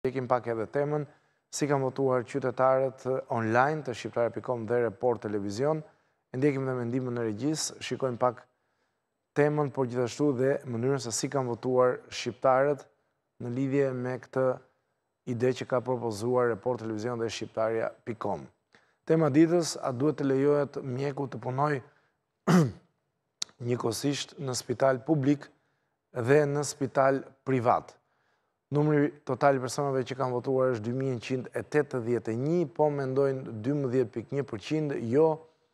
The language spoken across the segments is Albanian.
Ndjekim pak edhe temën, si kanë votuar qytetarët online të shqiptare.com dhe Report Televizion. Ndjekim dhe mendimin e regjisë, shikojmë pak temën, por gjithashtu dhe mënyrën se si kanë votuar shqiptarët në lidhje me këtë ide që ka propozuar Report Televizion dhe shqiptarja.com. Tema ditës, a duhet të lejohet mjeku të punoj njëkohësisht në spital publik dhe në spital privat. Numri total i personave që kanë votuar është 2181, po mendojnë 12.1%, jo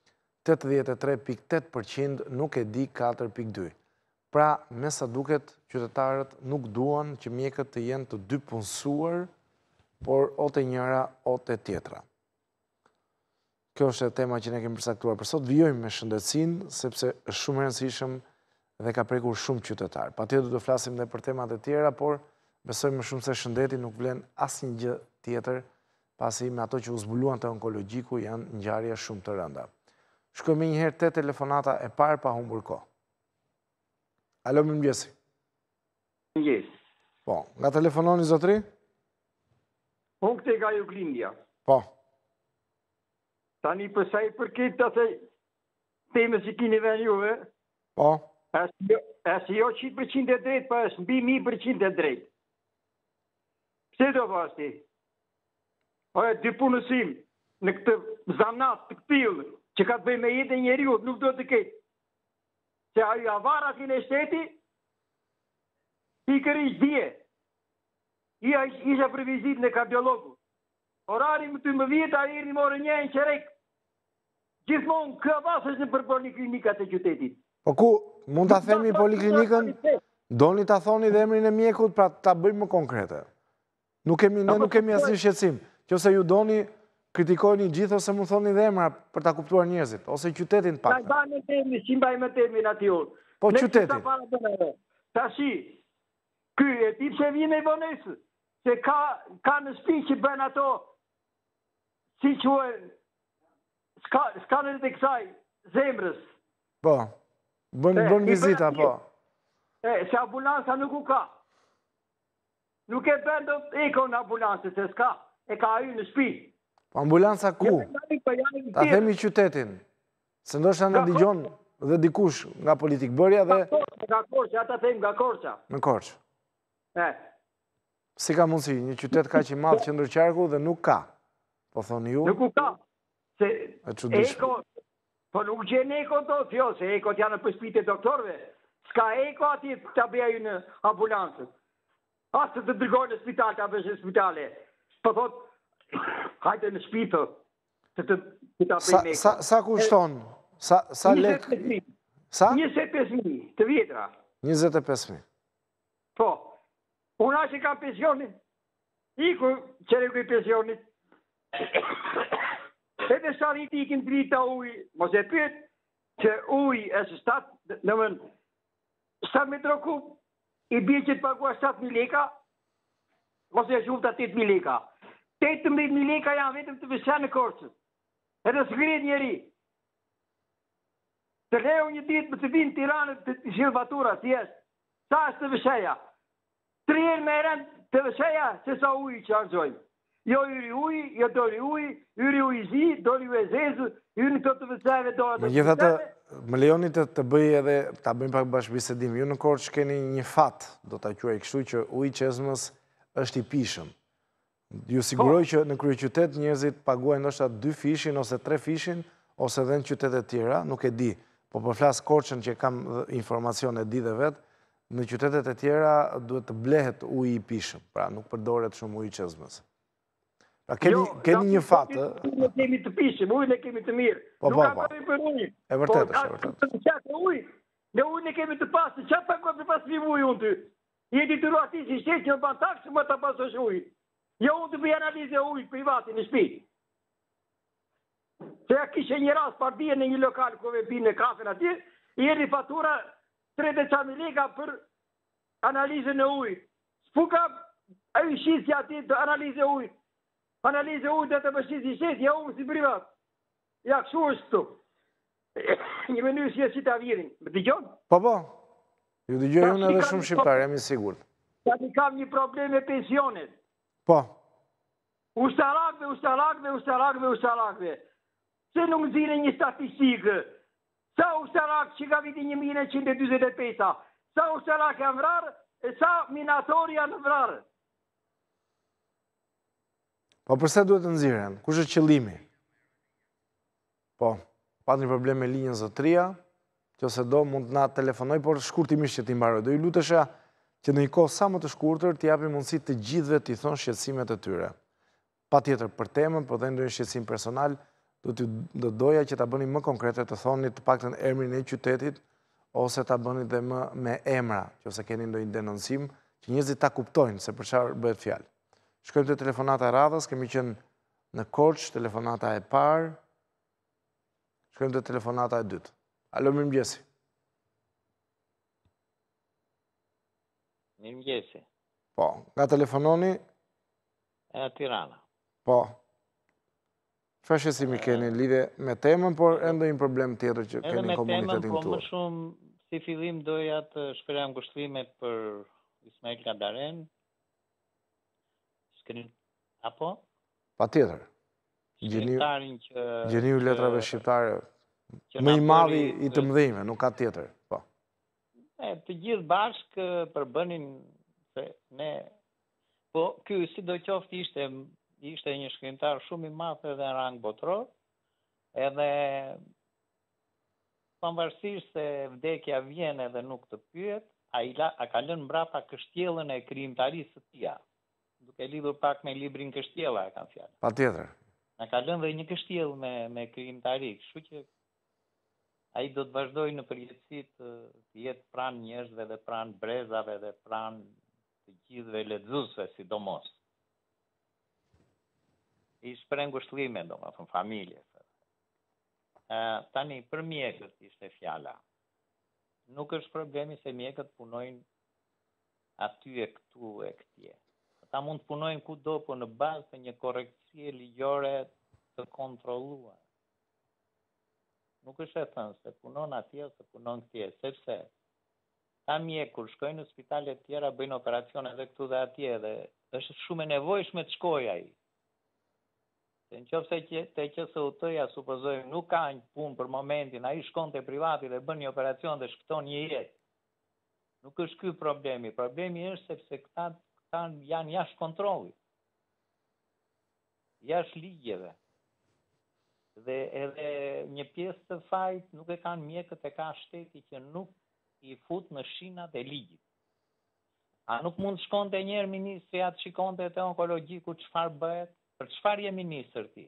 83.8%, nuk e di 4.2%. Pra, me sa duket, qytetarët nuk duan që mjekët të jenë të dy punësuar, por o të njëra o të tjetra. Kjo është tema që ne kemi përsaktuar për sot. Vijojmë me shëndetësinë, sepse është shumë e rëndësishëm dhe ka prekur shumë qytetarë. Patjetër do të flasim dhe për temat e tjera, por besoj më shumë se shëndeti nuk vlen asnjë gjë tjetër, pasi me ato që u zbuluan te onkologjiku janë ngjarje shumë të rënda. Shkojmë një herë te telefonata e parë pa humbur kohë. Alo, mirëmëngjes. Mirëmëngjes. Po, nga telefononi zotri? Unë këtë nga Juglindja. Po. Tani përsa i përket të temës që kini ven juve, po. Asë jo 100% e drejt, pa është mbi 1000% e drejt. Pse do pasti? Dy punësim në këtë zanat të këtillë, që ka të bëj me jetë e njeriut, nuk do të ketë. Se ajo avarat i në shteti, i kërish dje. Isha për vizit në kardiologu. Orari më të më vjetë, a i ri morë një në qerek. Gjithmonë këvas është në për poliklinikat e qytetit. Po ku, mund të themi poliklinikën, doni të thoni dhe emrin e mjekut, pra të bëjmë më konkrete. Ne nuk kemi asnjë shqetësim. Qëse ju doni, kritikojni gjithë ose mu thoni dhe emra për ta kuptuar njerëzit, ose qytetin pak. Ta mbaj me termin, si mbaj me termin ati unë. Po qytetin. Tashi, ky e ti pse vjen e vonesë, se ka në shtëpi që bën ato, si quhen, skanerit e kësaj zemrës. Po, bën vizita, po. Se ambulansa nuk u ka. Nuk e bën do eko në ambulansë, se s'ka. E ka ajo në shtëpi. Ambulansa ku? Ta themi qytetin. Se ndoshta na dëgjon dhe dikush nga politikbërja dhe... Nga Korça, ata them nga Korça. Në Korçë. Si ka mundësi, një qytet ka që i madh qendërqarku dhe nuk ka. Po thoni ju? Nuk u ka. Se eko, po nuk gjen eko do, jo, se ekot janë për shtëpitë e doktorëve. S'ka eko ati të bëjë në ambulansët. Asë të dërgojnë në spital, të bëjë në spitale. Po thot, hajte në shpitë, të bëjë me eko. Sa kushton? Sa lek? 25.000 të vjetra. 25.000. Po, unë që kam pensionin, iku qereku i pensionit, edhe sa rriti ikin drita uj, mos e pyet që uj e së statë, nëmën, 7 metro kub, i bje që të pagua 7.000 leka, mos e shumë të 8.000 leka. 18.000 leka janë vetëm të vësja në Korçë. Edhe së grit njeri. Të leo një ditë më të vinë Tiranët të shilë fatura, si eshtë. Sa është të vësheja? 3 herë me rend të vësheja, se sa ujë që arëgjojnë. Jo yri ujë, jo dori ujë, yri ujë zi, dori ujë zezë, yri këto të vëshejve do atë të vëshejve. Më lejoni të bëj edhe, ta bëjmë pak bashkëbisedim. Ju në Korçë keni një fat, do të quaj kështu që ujë qezmës është i pishëm. Ju siguroj që në kryeqytet njerëzit paguajnë ndoshta 2 fishin ose 3 fishin, ose edhe në qytetet tjera, nuk e di. Po përflas Korçën që kam informacion e di dhe vetë, në qytetet e tjera duhet të blehet ujë i pishëm, pra nuk përdoret shumë ujë qezmës. Pra keni një fatë... Ujë ne kemi të pishëm, ujë ne kemi të mirë. Nuk ka përri për ujë. E vërtet është, e vërtet. Ne ujë ne kemi të pasë, që të pagoj për pasë një ujë unë ty? Jeti të ruati si shtetë që në ban taksë, më të pasësh ujë. Jo unë të bëj analize ujë privati në shtëpi. Se ja kishe një rast pardije në një lokal ku pinë në kafen atje, i erdhi fatura 30.000 leka për analize në ujë. S'puka ai shisi atje të analize ujë. Analize ujë dhe të bëshqisi shtetë, ja unë si privat. Ja këshu është këtu. Një mënyrë si e si të avirin. Më dëgjon? Po. Ju dëgjoj unë edhe shumë shqiptar, jam i sigurt. Tani kam një problem me pensionet. Po. Ushtarakve. Se nuk zine një statistikë, sa ushtarak që ka viti 1925, sa ushtarak janë vrarë, e sa minatori janë vrarë. Po përse duhet të nxirren? Kush është qëllimi? Po, pat një problem me linjën zotëria, nëse do mund na telefonoj, por shkurtimisht që ti mbaroj. Do ju lutesha që në një kohë sa më të shkurtër të japim mundësi të gjithëve të i thonë shqetësimet e tyre. Patjetër për temën, por dhe ndonjë shqetësim personal, do doja që ta bëni më konkrete, të thoni të paktën emrin e qytetit, ose ta bëni dhe më me emra, nëse keni ndonjë denoncim, që njerëzit ta kuptojnë se për çfarë bëhet fjalë. Shkojmë te telefonata e radhës, kemi qenë në Korçë, telefonata e parë. Shkojmë te telefonata e dytë. Alo, mirëmëngjesi. Mirëmëngjesi. Po, nga telefononi? Tirana. Po. Çfarë shqetësimi keni lidhje me temën, por ende një problem tjetër që keni në komunitetin tuaj? Po më shumë si fillim doja të shprehja ngushëllimet për Ismail Kadaren. Apo? Patjetër. Gjeniu letrave shqiptare më i madhi i të mëdhenjve, nuk ka tjetër. Po. Të gjithë bashkë përbënin se ne. Po ky sidoqoftë ishte një shkrimtar shumë i madh edhe në rang botror, edhe pavarësisht se vdekja vjen edhe nuk të pyet, a ka lënë mbrapa kështjellën e krijimtarisë së tij. Duke lidhur pak me librin Kështjella e kam fjalë. Patjetër. Na ka lënë dhe një kështjellë me krijimtari, kështu që ai do të vazhdojë në përjetësi të jetë pranë njerëzve dhe pranë brezave dhe pranë të gjithëve lexuesve sidomos. I shpreh ngushëllime, domethënë familjes. Tani për mjekët ishte fjala. Nuk është problemi se mjekët punojnë aty e këtu e këtje. Ata mund të punojnë kudo, po në bazë të një korrektësie ligjore të kontrolluar. Nuk është e thënë se punon atje ose punon këtje, sepse ta mjek kur shkojnë në spitale të tjera bëjnë operacione edhe këtu dhe atje dhe është shumë e nevojshme të shkojë ai. Se nëse te QSUT-ja supozojmë nuk ka një punë për momentin, ai shkon te privati dhe bën një operacion dhe shkëton një jetë. Nuk është ky problemi. Problemi është sepse këta janë jashtë kontrollit. Jashtë ligjeve. Dhe edhe një pjesë të fajt nuk e kanë mjekët, e ka shteti që nuk i fut në shinat e ligjit. A nuk mund shkonte njerë ministri atë shikonte te onkologjiku çfarë bëhet? Për çfarë je ministër ti?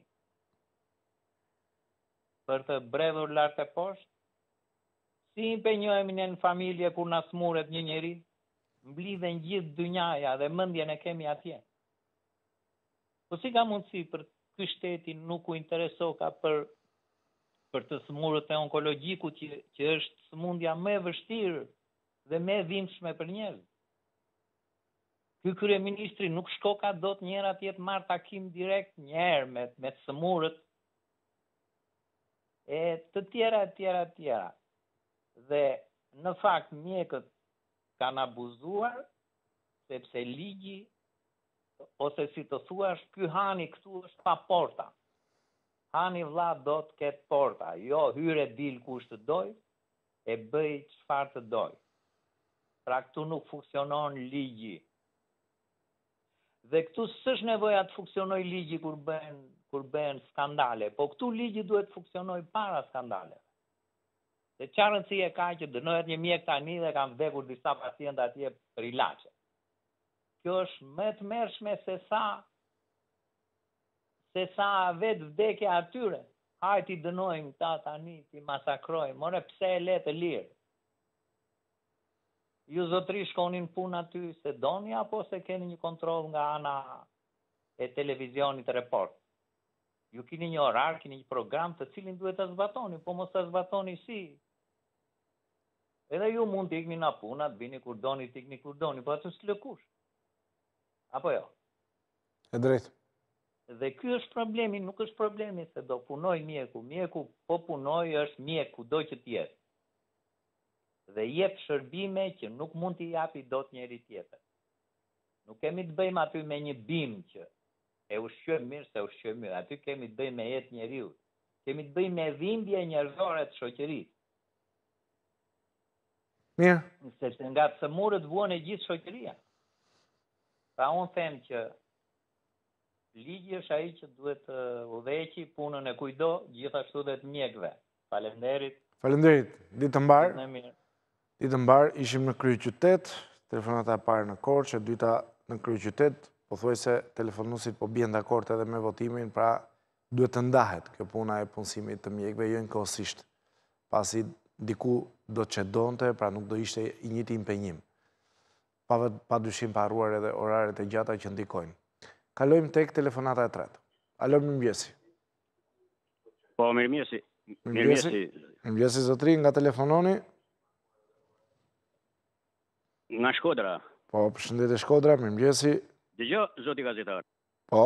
Për të bredhur lart e poshtë? Si impenjohemi në familje kur na smuret një njeri? Mblidhen gjithë dynjaja dhe mendjen e kemi atje. Po si ka mundësi për ky shteti nuk u interesoka për të smurët e onkologjiku që është sëmundja më e vështirë dhe më e dhimbshme për njerëz? Ky kryeministri nuk shkoka dot një herë atje të marr takim direkt një herë me të sëmurët e të tjera. Dhe në fakt mjekët kanë abuzuar sepse ligji ose si të thuash ky hani këtu është pa porta. Hani vlla do të ketë porta, jo hyre dil kush të doj e bëj çfarë të doj. Pra këtu nuk funksionon ligji. Dhe këtu s'është nevoja të funksionoj ligji kur bëhen skandale, po këtu ligji duhet të funksionoj para skandaleve. Se çfarë rëndësie ka që dënohet një mjek tani dhe kanë vdekur disa pacientë atje për ilaçe. Kjo është më e tmerrshme se sa vetë vdekja atyre. Hajti dënojmë ta tani, ti masakrojmë, more pse e le të lirë. Ju zotri shkonin punë aty se doni apo se keni një kontroll nga ana e televizionit report? Ju keni një orar, keni një program të cilin duhet ta zbatoni, po mos ta zbatoni si. Edhe ju mund të ikni në punë, të vini kur doni, të ikni kur doni, po atë s'lëkush. Apo jo? E drejtë. Dhe ky është problemi, nuk është problemi se do punoj mjeku. Mjeku po punoj është mjek kudo që të jetë. Dhe jep shërbime që nuk mund t'i japi dot njeri tjetër. Nuk kemi të bëjmë aty me një bim që e ushqyem mirë se ushqyem mirë. Aty kemi të bëjmë me jetë njeriut. Kemi të bëjmë me dhimbje njerëzore të shoqërisë. Mirë. Sepse nga sëmurët vuan e gjithë shoqëria. Pra unë them që ligji është ai që duhet të udhëheqi punën e kujdo, gjithashtu dhe të mjekëve. Faleminderit. Faleminderit. Ditë të mbar. Në mirë. Ditë të mbar, ishim në kryeqytet, telefonata e parë në Korçë, e dyta në kryeqytet, pothuajse telefonuesit po bien dakord edhe me votimin, pra duhet të ndahet kjo puna e punësimit të mjekëve jo njëkohësisht, pasi diku do të çedonte, pra nuk do ishte i njëjti impenjim. Padyshim pa harruar edhe oraret e gjata që ndikojnë. Kalojmë tek telefonata e tretë. Alo, mirëmëngjesi. Po, mirëmëngjesi. Mirëmëngjesi zotri, nga telefononi? Nga Shkodra. Po, përshëndetje Shkodra, mirëmëngjesi. Dëgjoj, zoti gazetar. Po.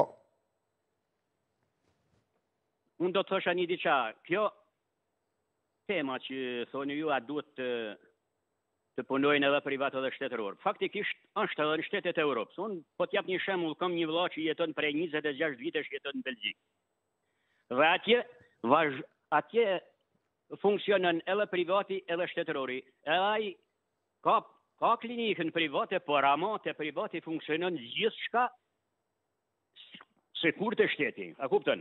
Unë do të thosha një diçka. Kjo tema që thoni ju, a duhet të punojnë edhe privat edhe shtetëror. Faktikisht është edhe në shtetet e Europës. Unë po t'jap një shembull, kam një vëlla që jeton prej 26 vitesh jeton në Belgjik. Dhe atje funksionon edhe privati edhe shtetërori. Edhe ai ka klinikën private, por ama te privati funksionon gjithçka sikur të shteti. A kupton?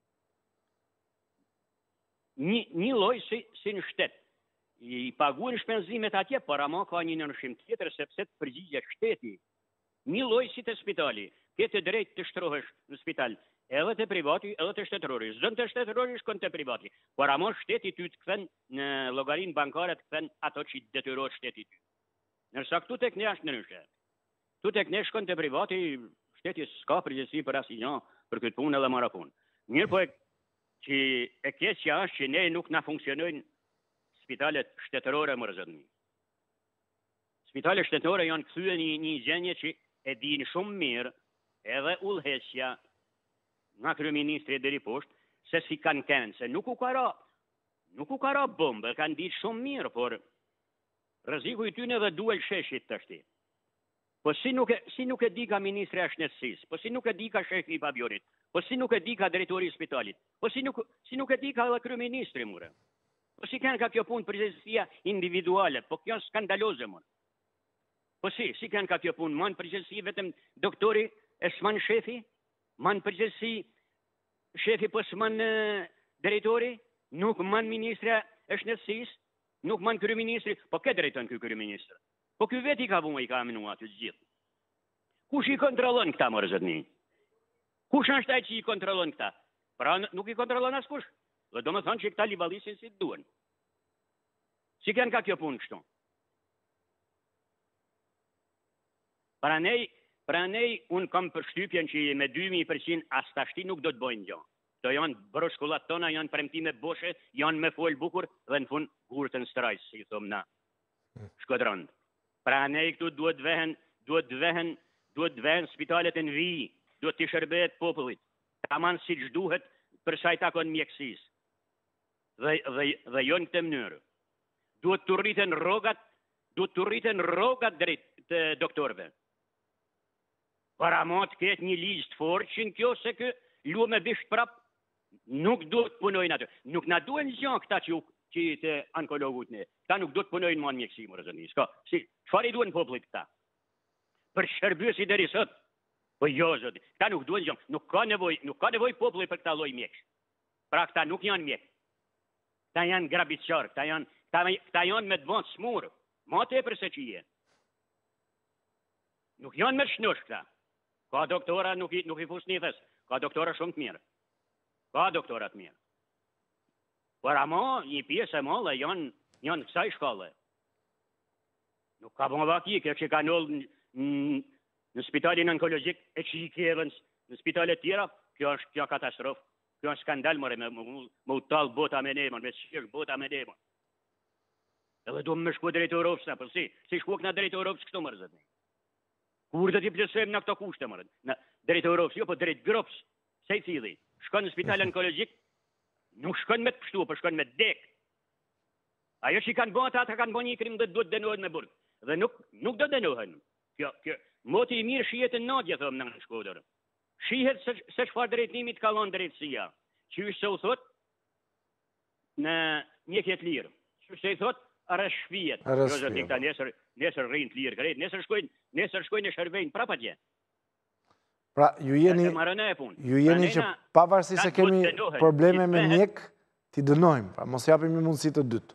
Një lloj si në shtet. I paguën shpenzimet atje, por ama ka një ndryshim tjetër sepse të përgjigjet shteti. Një lloj si të spitali. Ke të drejtë të shtrohesh në spital, edhe të privati, edhe të shtetërori. Zën të shtetërori shkon të privati. Por ama shteti ty të kthen në llogarinë bankare, të kthen ato që detyrohet shteti ty. Nërsa këtu tek ne është ndryshe. Këtu tek ne shkon të privati, shteti s'ka përgjegjësi për asnjë për këtë punë edhe marrë punë. Mirë po që e keqja është që ne nuk na funksionojnë spitalet shtetërore më rëzëdmi. Spitalet shtetërore janë kthye një gjendje që e dinë shumë mirë edhe udhëheqja nga kryeministri deri poshtë se si kanë kënë, se nuk u ka ra bombë, kanë ditë shumë mirë, por rreziku i tyne edhe duel sheshit tashti. Po si nuk e di ka ministri i Shëndetësisë, po si nuk e di ka shefi i pabjorit, po si nuk e di ka drejtori i spitalit, po si nuk e di ka edhe kryeministri mure. Po si kanë ka kjo punë përgjegjësia individuale, po kjo është skandaloze mure. Po si kanë ka kjo punë, man përgjegjësi vetëm doktori e s'man shefi, man përgjegjësi shefi po s'man drejtori, nuk man ministra e Shëndetësisë, nuk man kryeministri, po ke drejton ky kryeministër. Po ky veti ka vënë i ka amenuar aty të gjithë. Kush i kontrollon këta më rëzëtni? Kush është ai që i kontrollon këta? Pra nuk i kontrollon askush. Dhe do më thonë që këta libalisin si të duen. Si kanë ka kjo punë kështu? Pra nej, unë kam përshtypjen që me 2000% as tashti nuk do të bojnë gjë. To janë broshkullat tona, janë premtime boshe, janë me fol bukur dhe në fund gurtën strajs, si thom na. Shkodrond. Pra nej këtu duhet vehen spitalet e në vijë, duhet të shërbehet popullit. Taman si që duhet për sa i takon mjekësisë. Dhe jo në këtë mënyrë. Duhet të rriten rrogat drejt të doktorëve. Para mo të ketë një ligjë të fortë që në kjo se kë lu me bisht prap, nuk duhet të punojnë atë. Nuk na duhen gjë këta që të onkologut ne. Këta nuk duhet të punojnë më në mjekësi, më rëzëni. Çfarë i duhen popullit këta? Për shërbësi deri sot. Po jo, zoti. Këta nuk duhen gjë. Nuk ka nevojë populli për këta lloj mjekësh. Pra këta nuk janë mjekë. Këta janë grabitçar, këta janë me të vënë smurë. Ma tepër se që je. Nuk janë me shnosh këta. Ka doktora nuk i fus nifës. Ka doktora shumë të mirë. Ka doktora të mirë. Por ama, një pjesë e mallë janë kësaj shkolle. Nuk ka bon vaki, kjo që ka nëllë në spitalin onkologjik e që i kjevën në spitalet tjera, kjo është katastrofë. Kjo është skandal, mëre, me u talë bota me nemën, me shirë bota me nemën. Edhe du me shku drejtë Europës, për si shku këna drejtë Europës këto mërëzët. Kur dhe t'i plësojmë në këto kushte, mërët. Drejtë Europës, jo, po drejtë Gropës, se i cili. Shkon në spital onkologjik, nuk shkon me të pështu, po shkon me të dek. Ajo që i kanë bëta, ata kanë bë një krim dhe duhet dënohen me burg. Dhe nuk do dënohen. Moti I mirë shihet në Nadje, thëmë në Shkodër. Shihet se çfarë drejtimit ka lënë drejtësia. Që se u thot në një kjetë lirë. Që se I thot arës shpijet. Nesër rrinë të lirë krejt. Nesër shkojnë në Shërbejnë prapa tje. Pra, ju jeni që pavarësisht se kemi probleme me mjek, t'i dënojmë, pra mos japim një mundësi të dytë.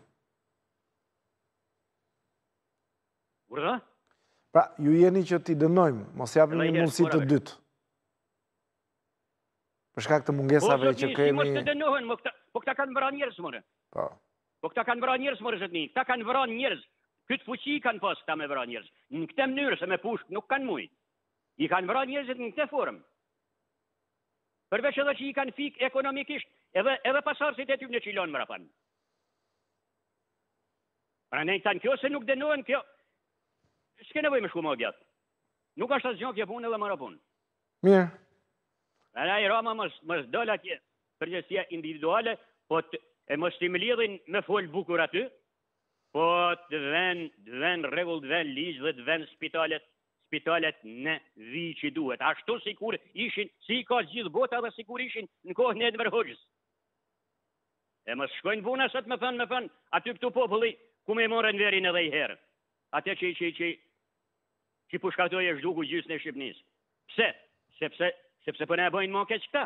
Urdha? Pra, ju jeni që t'i dënojmë, mos japim një mundësi të dytë. Për shkak të mungesave që kemi... Po, të dënohen, po këta kanë vëra njerëz, more. Po këta kanë vëra njerëz, more, zëtni. Këta kanë vëra njerëz. Këtë fuqi kanë pas këta me vëra njerëz. Në këtë mënyrë, se me pushk nuk kanë mujë. I kanë vëra njerëzit në këtë formë. Përveç edhe që I kanë fik ekonomikisht, edhe pasarësit e ty në qilon më rapan. Pra ne këta në kjo se nuk dënohen kjo. S'ke nevoj me shku më gjatë. Nuk është asë gjë kjo punë edhe më rapun. Mirë. Pra I Rama mës dole atje përgjësia individuale, po e mës të mlidhin me folë bukur aty, po të ven regull, të ven ligjë dhe të ven spitalet në vi që duhet. Ashtu sikur ishin, si ka gjithë bota dhe sikur ishin në kohën e Enver Hoxhës. E mës shkojnë puna sot me thënë, aty këtu populli, ku me morën verin edhe I herë. Ate që pushkatoj e zhduku gjysë në Shqipnis. Pse? Sepse për ne e bojnë më keq këta.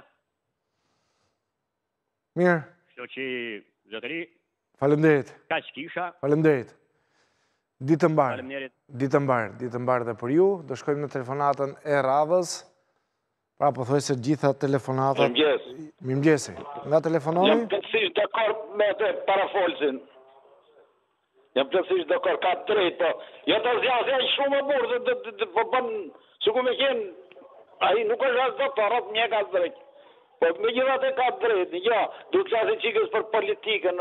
Mirë. Shto që, zotëri, falemderit. Ka që kisha. Falemderit. Ditë mbarë dhe për ju. Do shkojmë në telefonatën e radhës. Pra po thoj se gjitha telefonatat... Mirëmëngjesi. Nga telefononi? Jam plotësisht dakord me të parafolsin. Jam plotësisht dakord, ka drejt, po. Jo të zjasë e shumë e burë, po bënë, së ku me qenë, ai nuk është as doktorat, mjek as drejt. Po me gjithat e ka drejt, ja, du të qasë qikës për politikën,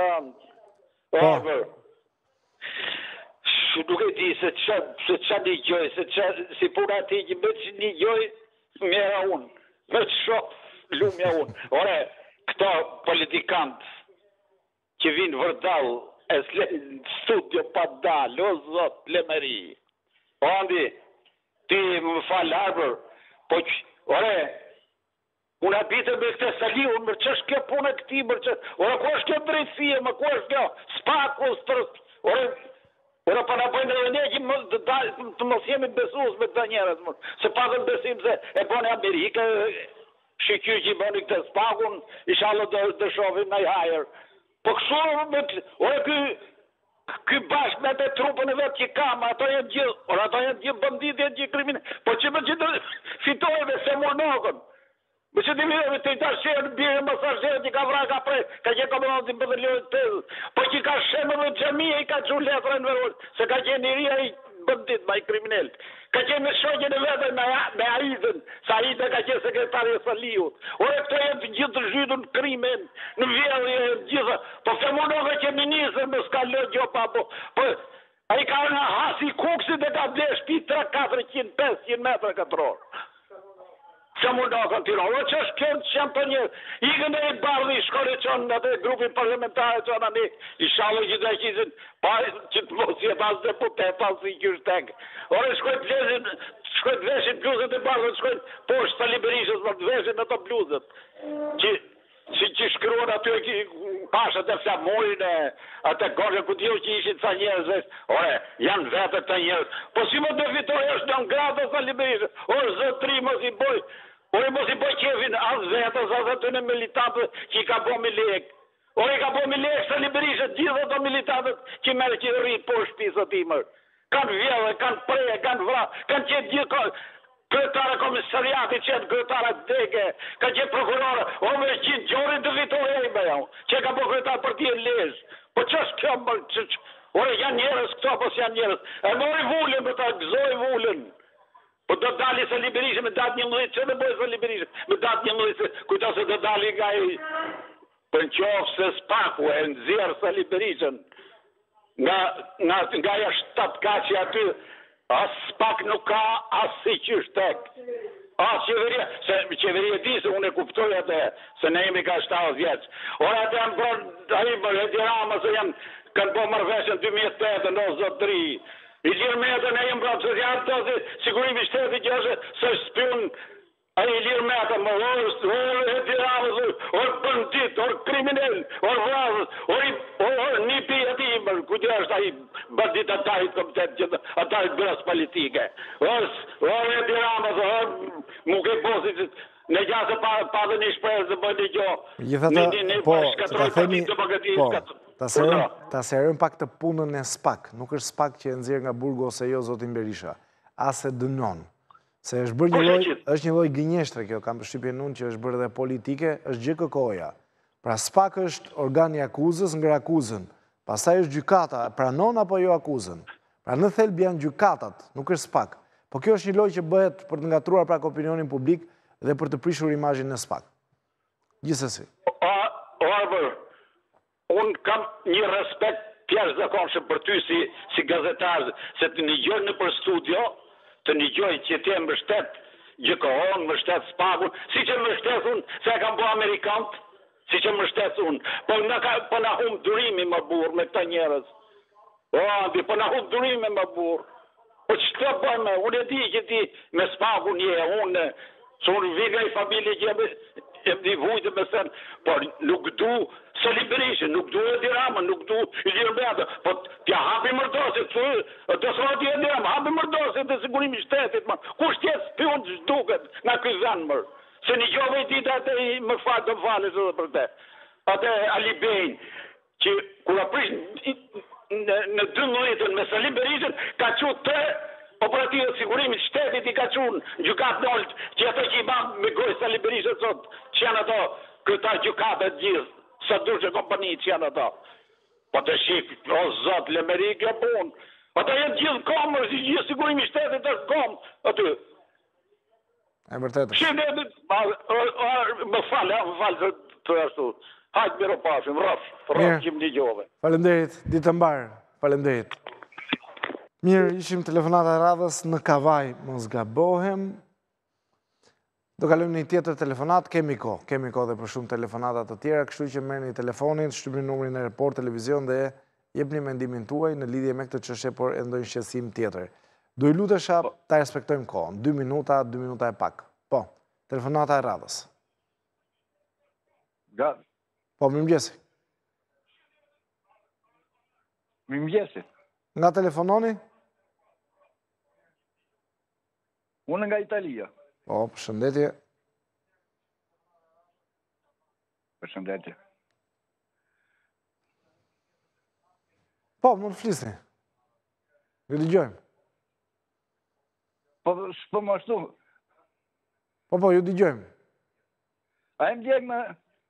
nuk e di se qa një gjoj, si puna ti që me që një gjoj, mjera unë, me që shok, lumja unë. Ore, këta politikantë që vinë vërdal, e s'lenë studio pa dalë, o zot, lemeri. O Andi, ti më falë arbër, po që, ore, unë abite me këte sali, unë mërë që është kjo punë e këti, mërë që, ore, ku është kjo drejtësie, më ku është kjo, spaku, ore, pa në bëjnë edhe ne që të mos jemi besus me këta njerës, se pakën besim se e bënë Amerike, shiky që I bënë këtë spakun, ishalë të shofim në I hajer. Po kështu, ore ky bashkë me të trupën e vetë që kam, ato jenë gjithë bëndit, jenë gjithë krimin, po që më që fitojme se monokën. Më që të mirëve të I ta shërë, bjerë më sa shërë që ka vra ka prej, ka që ka mëllon të më përdërlojët të tezë, po që ka shemë dhe gjemija I ka që letra në verur, se ka qenë I ria I bëndit, ma I kriminell. Ka qenë në shokjen e vetë me Aidën, sa Aidën ka qenë sekretarje Saliut. Ore këto jenë të gjithë të zhytur në krimen, në vjellë e gjithë, po se munove që ministër më s'ka lë gjopa, po a I ka në hasi kuksit dhe ka blesh pi 3-400-500 metra katror. Që mundohën të tiro, që është kënë që janë të njërë, I gënë e bardhi, shkore qënë në të grupin parlamentare që anë anë, I shalë që të qizin, pa që të mos jetë as deputet, as I kjështë tekë. Ore, shkojt veshin bluzët e bardhët, shkojt poshtë sa liberishës më të veshin në të bluzët. Që shkruan aty pashët e flamorin, atë gorë ku t'jo që ishin sa njerëzve, ore, janë vetër të njerëz. Po si më të fitoj është në ngradë sa liberishës, ore, zëtri mos I boj, ore, mos I boj qefin, as vetës, as aty në militantë që I ka bo me lekë. Ore, I ka bo me lekë sa liberishët, gjithë ato militantët që merë që rritë poshtë pisë të imër. Kanë vjellë, kanë preje, kanë vra, kanë qetë gjithë kryetare komisariati qenë kryetare dege, ka qenë prokurore, o me qinë gjorin të vitore e me jau, që ka po kryetare për ti e lezë. Po që është kjo më, ore janë njerës këto, po s'janë njerës. E mori vullën, për ta gëzoj vullën. Po do dali se liberishë, me datë një mëdhit, që me bojë se liberishë, me datë një mëdhit, kujta se do dali nga I, për në qofë se spaku, e në zjerë se liberishën, nga jashtë tatë kaci aty, as pak nuk ka, as si qysh tek. As qeveria, se qeveria di se unë e kuptoj atë, se ne jemi ka 70 vjeç. Ora atë janë bërë, a I më retirama se janë, kanë po mërveshën 2008, në zotëri, Ilir Meta ne jem prapë, se janë të sigurimi shtetit që është se shpion a Ilir Meta, më orë e tiranës, orë bandit, orë kriminell, orë vrasës, orë një pi ati, këtë është ai bandit atajit komptet, që atajit gras politike. Orë e tiranës, orë mu ke posit, në gjasë pa dhe një shpresë dhe bëjt një gjo. Ta serëm pak të punën e SPAK, nuk është SPAK që e nëzirë nga Burgo ose jo, zotin Berisha, ase dënon. Se është bërë një lloj gënjeshtre kjo, kam përshtypjen unë që është bërë dhe politike, është GKK-ja. Pra SPAK është organi akuzës nga akuzën, pastaj është gjykata, pranon apo jo akuzën. Pra në thelb janë gjykatat, nuk është SPAK. Po kjo është një lojë që bëhet për të ngatruar prak opinionin publik dhe për të prishur imazhin e SPAK. Gjithsesi. Unë kam një respekt jashtëzakonshëm për ty si gazetar, se të një gjojnë në për studio, të një gjojnë që ti e mbështet GKO-n, mbështet SPAK-un, si që mbështet unë, se e kam po Amerikant, si që mbështet unë, po na hum durimi më burë me këta njerëz. Po na hum durimi më burë. Po që të bëjmë, unë e di që ti me SPAK-un unë, që unë viga i familje që e më vujtë me sen, por nuk du Sali Berisha, nuk du Edi Rama, nuk du Ilir Meta, po t'ja hapi mërdosit, të soti Edi Rama, hapi mërdosit dhe sigurimi shtetit, kush tjetë spion që duket nga këj zanë mërë, se një gjove i tita atë i më falë të më falë së dhe për te, atë Ali Bejn, që kura prish në 12 me Sali Berisha, ka që të operativët sigurimit shtetit i ka qunë gjukat nëllët, që ato që i banë me gojë Sali Berisha sot, që janë ato këta gjukatët gjithë, sa dushë kompani që janë ato. Po të shifë, o zotë, l'Amerikë e punë. Ata jenë gjithë komër, si gjithë sigurimi shtetit është komë, aty. E vërtetë. Më falë të ashtu. Hajtë miro pashim, rafë që më një gjove. Falenderit, ditë mbarë, falenderit. Mirë, ishim telefonata radhës në Kavaj, mos gabohem. Do kalojmë një tjetër telefonat, kemi ko dhe për shumë telefonatat të tjera, kështu që merrni telefonin, shtypni numrin e Report Televizion dhe jepni mendimin tuaj në lidhje me këtë çështje, por e ndonjë shqetësim tjetër. Do i lutesha ta respektojmë kohën, 2 minuta e pak. Po, telefonata e radhës. Po, mirëmëngjesi. Mirëmëngjesi. Nga telefononi? Unë nga Italia. Po, përshëndetje. Përshëndetje. Po, mund të flisni. Ju dëgjojmë. Po më ashtu. Po, ju dëgjojmë. A e më djekë me...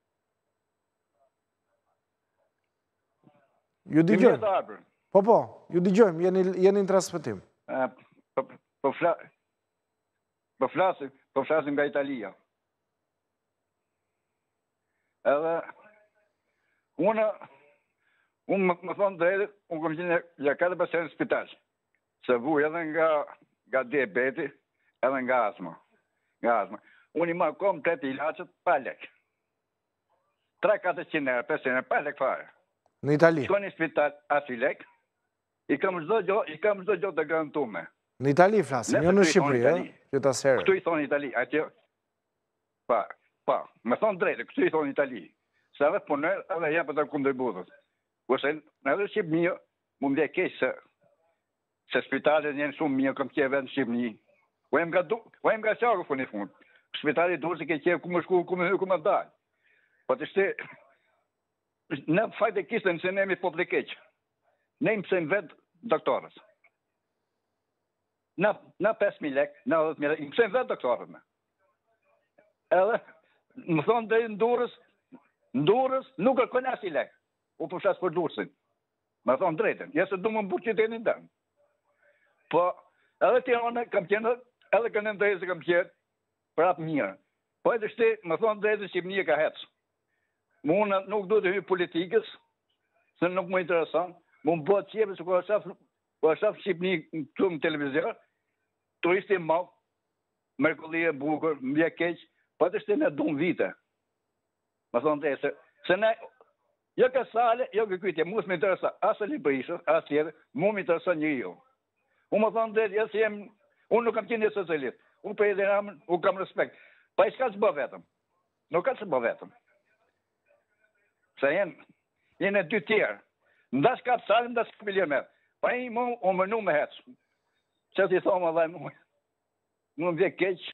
Ju dëgjojmë. Po, ju dëgjojmë, jeni në transmetim. Po flasim nga Italia. Edhe unë më thonë drejtë, unë kom qenë ja 4 në spital. Se vuj edhe nga diabeti, edhe nga astma. Unë i marrë kom 3 ilacet pa lek. 3-400 euro, 500 euro, pa lek fare. Në Itali? Shkoj në spital, as i lek, i kam çdo gjë të garantume. Në Itali flasim, jo në Shqipëri, këtë asherë. Këtu i thonë Itali, atje, pa, me thonë drejtë, këtu i thonë Itali. Se edhe punër, edhe jam për të kundër budhët. Ose në edhe Shqipëni, mu më dhe keq se spitalet jenë shumë mirë, kam kje vetë në Shqipëni. O jem nga qakë, funi fund. Spitalet duhet se ke kje ku më shku, ku më dalë. Po të shte, në fajt e kistën se ne mi po të keq. Ne i mësejmë vetë doktorës. Na 5.000 lek, na 10.000 lek, i mësejmë vetë doktorët me. Edhe, më thonë dhe Ndurës nuk e kënë asi lek. U po flasë për Durësin. Më thonë drejten, jesë du më mburë qytetin dëmë. Po, edhe Tirana kam qenë, edhe kanë në drejtë se kam qenë, prapë mirë. Po edhe shte, më thonë drejtë Shqipënia ka hecë. Më nuk du të hyjë politikës, se nuk më interesan, më bëtë qepë, se ku e shafë Shqipëni këtu në televizion, turisti më, mërkullie bukur, mbje keq, po edhe shte në dunë vite. Më thonë drejtë, se ne, jo ka sale, jo ka kytje, mu s'me interesa, asë li bërishës, asë tjerë, mu më interesa një jo. Unë më thonë dhe jesë unë nuk kam qenë socialist. Unë për edhe unë kam respekt. Pa i s'ka që bë vetëm. Nuk ka që bë vetëm. Se jenë e dy tjerë. Ndash ka të salë, ndash ka milioner. Pa i mu, unë mënu me hecë. Që t'i thomë edhe mu. Më vje keqë.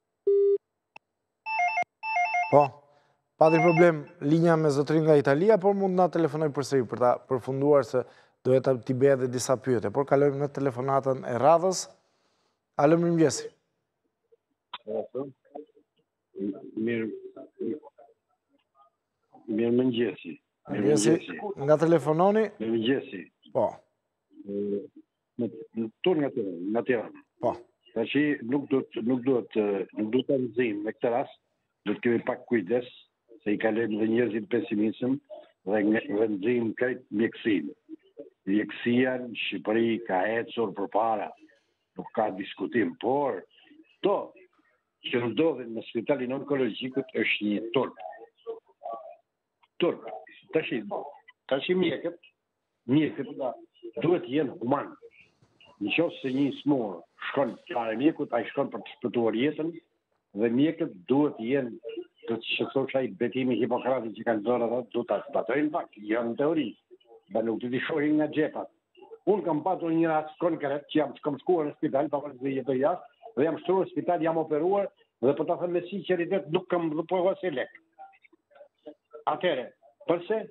Po, patri problem linja me zotrin nga Italia, por mund nga telefonoj përsëri për ta përfunduar se dohet t'i bëhe dhe disa pyetje. Por kalojmë në telefonatën e radhës. Alo, mirëmëngjesi. Mirëmëngjesi. Mirëmëngjesi. Nga telefononi? Mirëmëngjesi. Po. Në tur nga Tirana. Po. Tashi nuk duhet ta nxjim me këtë rast, do të kemi pak kujdes se i kalojmë dhe njerëzit pesimisëm dhe nxjim krejt mjekësinë. Mjekësia në Shqipëri ka ecur përpara, nuk ka diskutim, por që ndodhin në spitalin onkologjikut është një turp. Turp. Tashi mjekët duhet jenë human. Në qoftë se një smur shkon fare mjekut, ai shkon për të shpëtuar jetën, dhe mjekët duhet jenë të që thosh ai betimi Hipokratit që kanë dhënë ata, duhet ta zbatojnë pak, janë në teori. Ba nuk të shohin nga xhepat. Unë kam patur një rast konkret që kam shkuar në spital, pavarësisht se jetoj jashtë, dhe jam shtruar në spital, jam operuar, dhe për ta thënë me sinqeritet nuk kam dhëpuar as lek. Atëre, përse?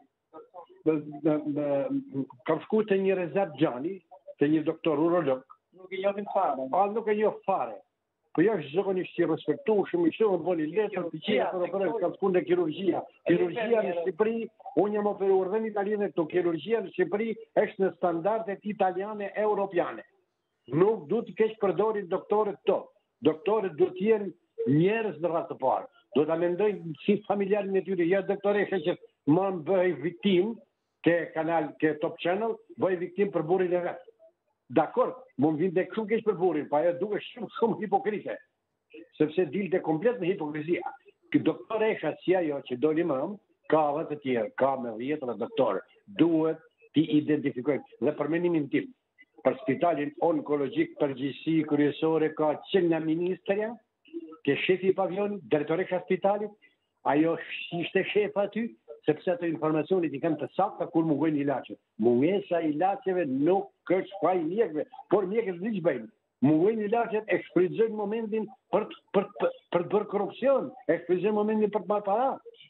Kam shkuar te një Rezat Xhani, te një doktor urolog. Nuk e njohin fare. Nuk e njoh fare. Po është zakonisht i respektueshëm, i shohën bëni letër të gjitha për operën, kam shkuar në kirurgjia. Kirurgjia në Shqipëri, unë jam operuar dhe në Itali dhe këtu. Kirurgjia në Shqipëri është në standardet italiane europiane. Nuk duhet të keq përdorin doktorët këto. Doktorët duhet të jenë njerëz në radhë të parë. Do ta mendojnë si familjarin e tyre, ja doktoresha që më bëhej viktim ke Top Channel, bëhej viktim për burrin e vet. Dakor, mund vinte shumë keq për burrin, pa ajo duket shumë hipokrite. Sepse dilte komplet në hipokrizia. Ky doktoresha si ajo që doli më, ka edhe të tjerë, ka me 10 doktorë. Duhet t'i identifikojmë. Dhe për mendimin tim, për spitalin onkologjik përgjegjësi kryesore ka që nga ministrja, ke shefi i pavionit, drejtoresha e spitalit, ajo ishte shef aty, sepse ato informacionit i kanë të sakta kur mungojnë ilaqet. Mungesa ilaqeve nuk është faj mjekve, por mjekët liq bëjnë. Mungojnë ilaqet, e shfrytëzojnë momentin për të bërë korupcion, e shfrytëzojnë momentin për të marrë para.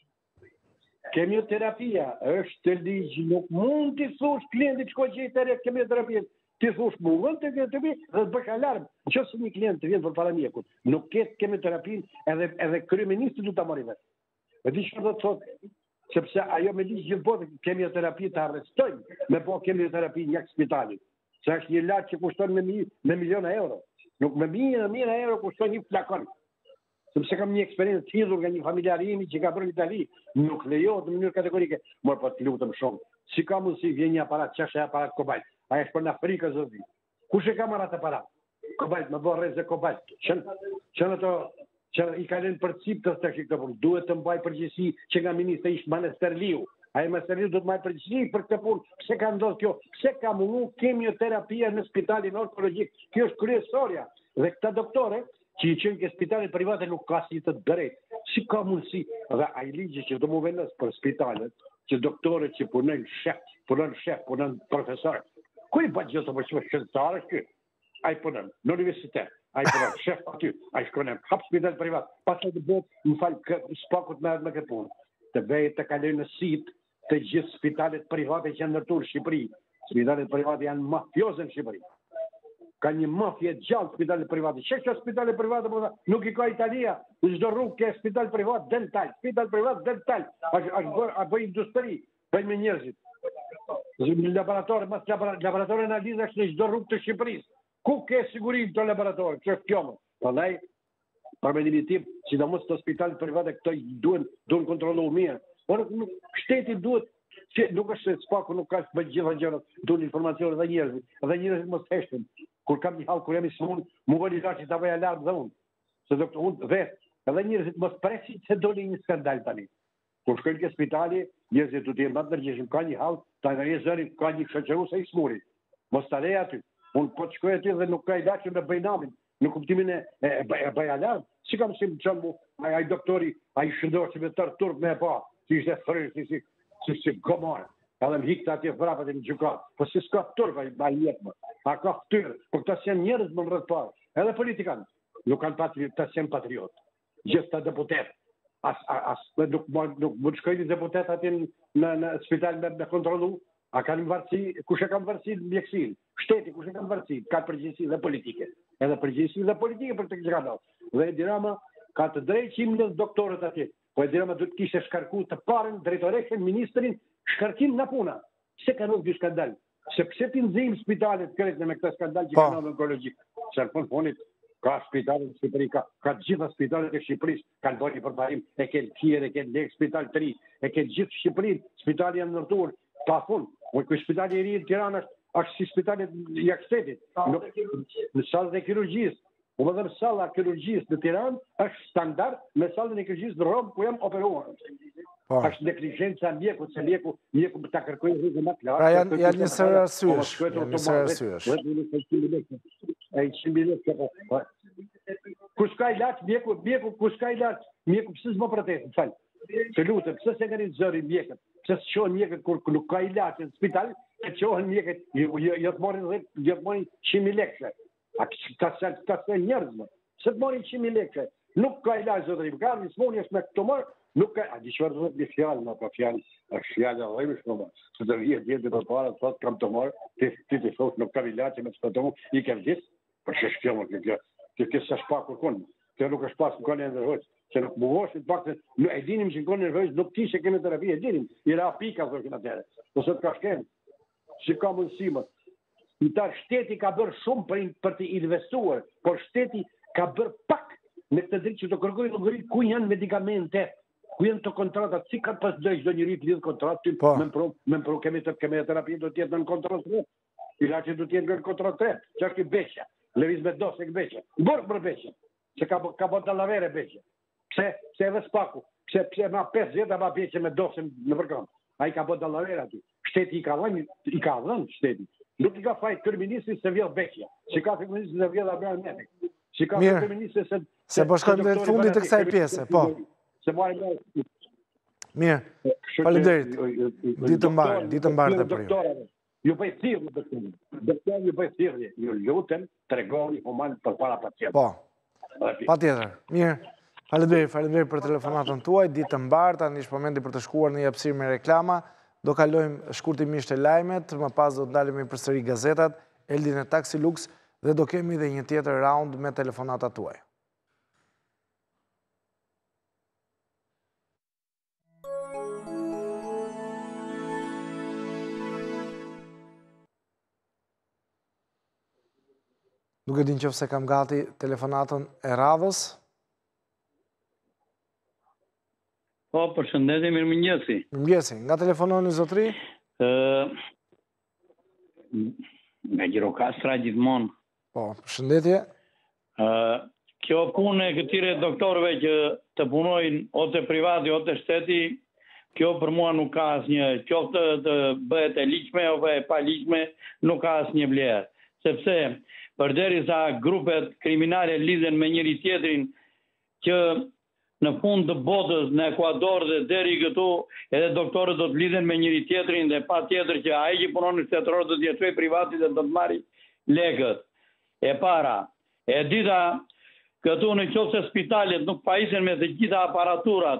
Kemioterapia është ligj, nuk mund t'i thush klientit shkoj që i tere kemioterapia. Ti thush mungon të kemioterapia dhe të bësh alarm. Nëse një klient të vjen për para mjekut, nuk ketë kemioterapin, edhe kryeministri du ta marrë vetë. E di çfarë do të thotë? Sepse ajo me ligj gjithë botë kemioterapi të arrestojnë me po kemioterapi një spitalit. Se është një ilaç që kushton me miliona euro. Nuk me mijë euro kushton një flakon. Sepse kam një eksperiencë të hidhur nga një familjar imi që ka bërë në Itali, nuk lejohet në mënyrë kategorike. Mor po të lutem shumë. Si ka mundësi vjen një aparat, çfarë aparat Kobalt? Ai është për në Afrikë zoti. Kush e ka marrë atë aparat? Kobalt, më bën rrezë Kobalt. Çan ato që i kalën për ciptës të këtë punë, duhet të mbaj përgjegjësi që nga ministri ishtë Manesterliu. Ai Manesterliu duhet të mbaj përgjegjësi për këtë punë. Pse ka ndodhur kjo? Pse ka mungu kemioterapia në spitalin onkologjik? Kjo është kryesorja. Dhe këta doktore që i qenë ke spitalet private nuk ka si të drejtë. Si ka mundësi? Dhe ai ligji që do mu vendos për spitalet, që doktorët që punojnë shef, punojnë profesor. Ku i bëj gjithë të shëntarë ky? Ai punon në universitet. Ai punon shef aty. Ai shkon në hap spital privat. Pastaj të bëhet, më fal, spakut me këtë punë. Të vejë të kalojnë në sit të gjithë spitalet private që janë ndërtuar në Shqipëri. Spitalet private janë mafioze në Shqipëri. Ka një mafie gjallë spitalet private. Çka spitalet private po nuk i ka Italia. Në çdo rrugë ke spital privat dental, spital privat dental. A bëj industri, bëj me njerëzit. Laboratorë analizë është në çdo rrugë të Shqipërisë. Ku ke sigurinë të laboratorë? Që është kjo më? Prandaj, për mendimin tim, sidomos të spitalet private këto duhen kontrolluar mirë. Por shteti duhet, që nuk është se spaku nuk ka të bëjë gjitha gjërat, duhen informacione dhe njerëzit mos heshtin. Kur kam një hall, kur jam i smur, më vjen ilaçi ta bëj alarm dhe unë. Se doktor unë vetë, edhe njerëzit mos presin se doli një skandal tani. Kur shkojnë ke spitali, njerëzit duhet të jenë më të ndërgjegjshëm. Ka një hall, ta ngjerë zërin, ka një shoqërues i smurit. Mos ta lej aty. Unë po të shkoj atje dhe nuk ka ilaçe me Bajnamin, në kuptimin e Bajalar, si kam si më qënë mu, ai doktori, ai shëndosh që me tërë turp me e pa, si ishte thërë, si gomarë. Edhe më hikta atje vrapat e në gjukat. Po si s'ka turp, a jetë më. A ka ftyrë, po këta si janë njerëz më më rrët parë. Edhe politikanë, nuk kanë ta si janë patriot. Gjithë ta deputet. Nuk më të shkojnë deputet atje në spital me kontrolu. A kanë më varësi, kush e kanë varësi në mjekësin? Shteti, kush e kanë varësi? Ka përgjegjësi dhe politike. Edhe përgjegjësi dhe politike për të këtë kanal. Dhe Edi Rama ka të drejtë 100.000 doktorët atje. Po Edi Rama duhet kishte shkarku të parën, drejtoreshen, ministrin, shkarkim në puna. Se ka nuk dy skandal. Se pse ti nxejmë spitalet kretën me këtë skandal që kanë onkologjik. Se në fonit ka spitalet në Shqipëri, ka gjitha spitalet e Shqipërisë, kanë bërë një përparim, e ke Kier, e ke Lek, spital 3, e ke gjithë Shqipërinë, spitali janë ndërtuar, ka fund. Ky spitali i ri në Tiranë është si spitalet i Akstetit. Në sallën e kirurgjisë. Më dhe salla kirurgjisë në Tiranë është standard me sallën e kirurgjisë në Rom ku jam operuar. Është neglijenca mjeku, se mjeku ta kërkojë rrugën më të lartë. Pra janë një sër arsyesh. Kush ka ilaç, mjeku kush ka ilaç, mjeku pse s'mo protestë, fal. Të lutem, pse se kanë zëri mjekët? Pse s'shohin mjekët kur nuk ka ilaç në spital, e çohen mjekët, jo të marrin 100.000 lekë. A ka se njerëz më? Se të marrin 100.000 lekë. Nuk ka ilaç zotëri, ka një smoni është me këto marë, nuk ka, a di çfarë thotë një fjalë, më ka fjalë, është fjalë e rrëmshme më. Se të vjen dietë për para, thotë kam të marr, ti të thosh nuk ka ilaç me të tomu, i ke vdes, për çfarë më kjo? Kjo s'është pa kurkun. Kjo nuk është pas kur kanë ndërhoj. Se nuk buhosh të paktën, ne e dinim që kanë nervoz, nuk kishe kemoterapi, e dinim. I ra pika thonë atëherë. Ose të ka shkem. Si ka mundësi më? Shteti ka bërë shumë për të investuar, por shteti ka bërë pak me këtë drejtë që të kërkojë llogari ku janë medikamente, ku janë të kontratat, si ka pas çdo njeri të lidh kontratë me pro kemoterapi do të jetë në kontratë. Ilaçi do të jetë në kontratë. Çka është beqja? Lëviz me dosë beqja. Bërë për beqja. Se ka bota lavere beqja. Pse edhe spaku. Pse ma 5 vjet ma beqja me dosë në përkam. Ai ka bota lavere aty. Shteti i ka dhënë shteti. Nuk i ka fajt kryeministri se vjedh beqja. Si ka kryeministri se vjedh Abraham Mehmet. Si ka kryeministri se po shkojmë në fundit të kësaj pjese, po. Se marrë Mirë. Faleminderit. Ditë mbarë të për ju. Ju bëj thirrje doktor. Doktor ju bëj thirrje. Ju lutem, tregoni human përpara pacientit. Po. Patjetër. Mirë. Faleminderit për telefonatën tuaj. Ditë të mbarë, tani është momenti për të shkuar në një hapësirë me reklama. Do kalojmë shkurtimisht e lajmet, më pas do të ndalemi përsëri gazetat, Eldin e Taxi Lux dhe do kemi dhe një tjetër round me telefonatat tuaj. Nuk e din qoftë se kam gati telefonatën e radhës. Po, përshëndetje, mirëmëngjesi. Mirëmëngjesi. Nga telefononi zotri? Nga Gjirokastra gjithmonë. Po, përshëndetje. Kjo punë e këtyre doktorëve që të punojnë o të privati o të shteti, kjo për mua nuk ka asnjë, qoftë të bëhet e ligjshme apo e pa ligjshme, nuk ka asnjë vlerë. Sepse përderisa grupet kriminale lidhen me njëri tjetrin që në fund të botës, në Ekuador dhe deri këtu, edhe doktorët do të lidhen me njëri tjetrin dhe pa tjetër që ai që punon në shtetëror do të jetoj privatit dhe do të marri lekët. E para. E dita, këtu në qoftë se spitalet nuk pajisen me të gjitha aparaturat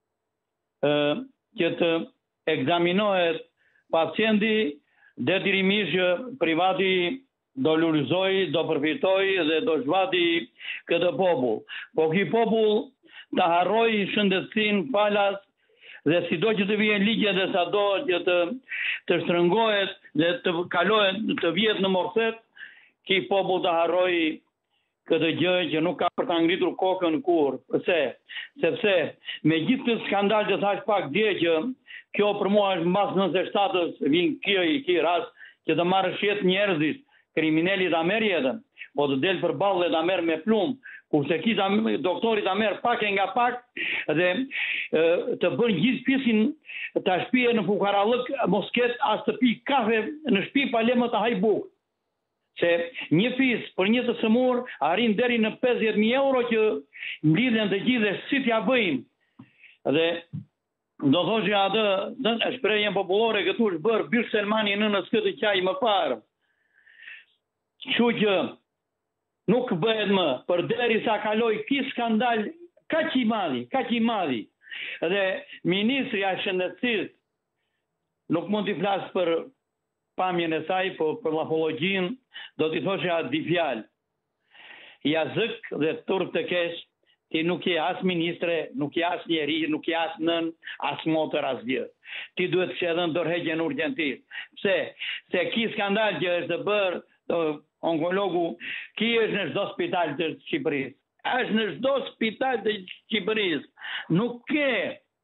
që të ekzaminohet pacienti, detyrimisht që privati do lulëzoj, do përfitoj dhe do zhvati këtë popull. Po ky popull të harroj shëndetësinë falas dhe sido që të vijen ligje dhe sado që të shtrëngohet dhe të kalohet, të vijet në morset, ki popull të harroj këtë gjë që nuk ka për të ngritur kokën kur. Pse? Sepse me gjithë të skandal që thash pak dje që kjo për mua është mbas 97-ës vin kjo rast që të marrë shet njerëzit, kriminali ta merr jetën, po të del për ballë ta merr me plumë, kurse kita doktorit ta merr pak e nga pak dhe të bën gjithë pjesën ta shpije në fukarallëk, mos ket as të pi kafe në shtëpi pa lemë të haj bukë. Se një fis për një të sëmur arrin deri në 50.000 euro që mblidhen të gjithë dhe si t'ja bëjmë. Dhe do thoshe atë shprehjen popullore këtu është bërë Byr Selmani nënës këtë qaj më parë. Kështu që nuk bëhet më për deri sa kaloi ky skandal kaq i madhi. Dhe ministri i shëndetësisë nuk mund t'i flas për pamjen e saj, po për apologjinë do t'i thoshe atë di fjalë. Yazëk dhe turp të kesh, ti nuk je as ministre, nuk je as njeri, nuk je as nën, as motër, as gjë. Ti duhet që edhe në dorëheqjen urgjentisë. Pse? Se ki skandal që është bërë onkologu, ki është në çdo spital të Shqipërisë. Është në çdo spital të Shqipërisë. Nuk ke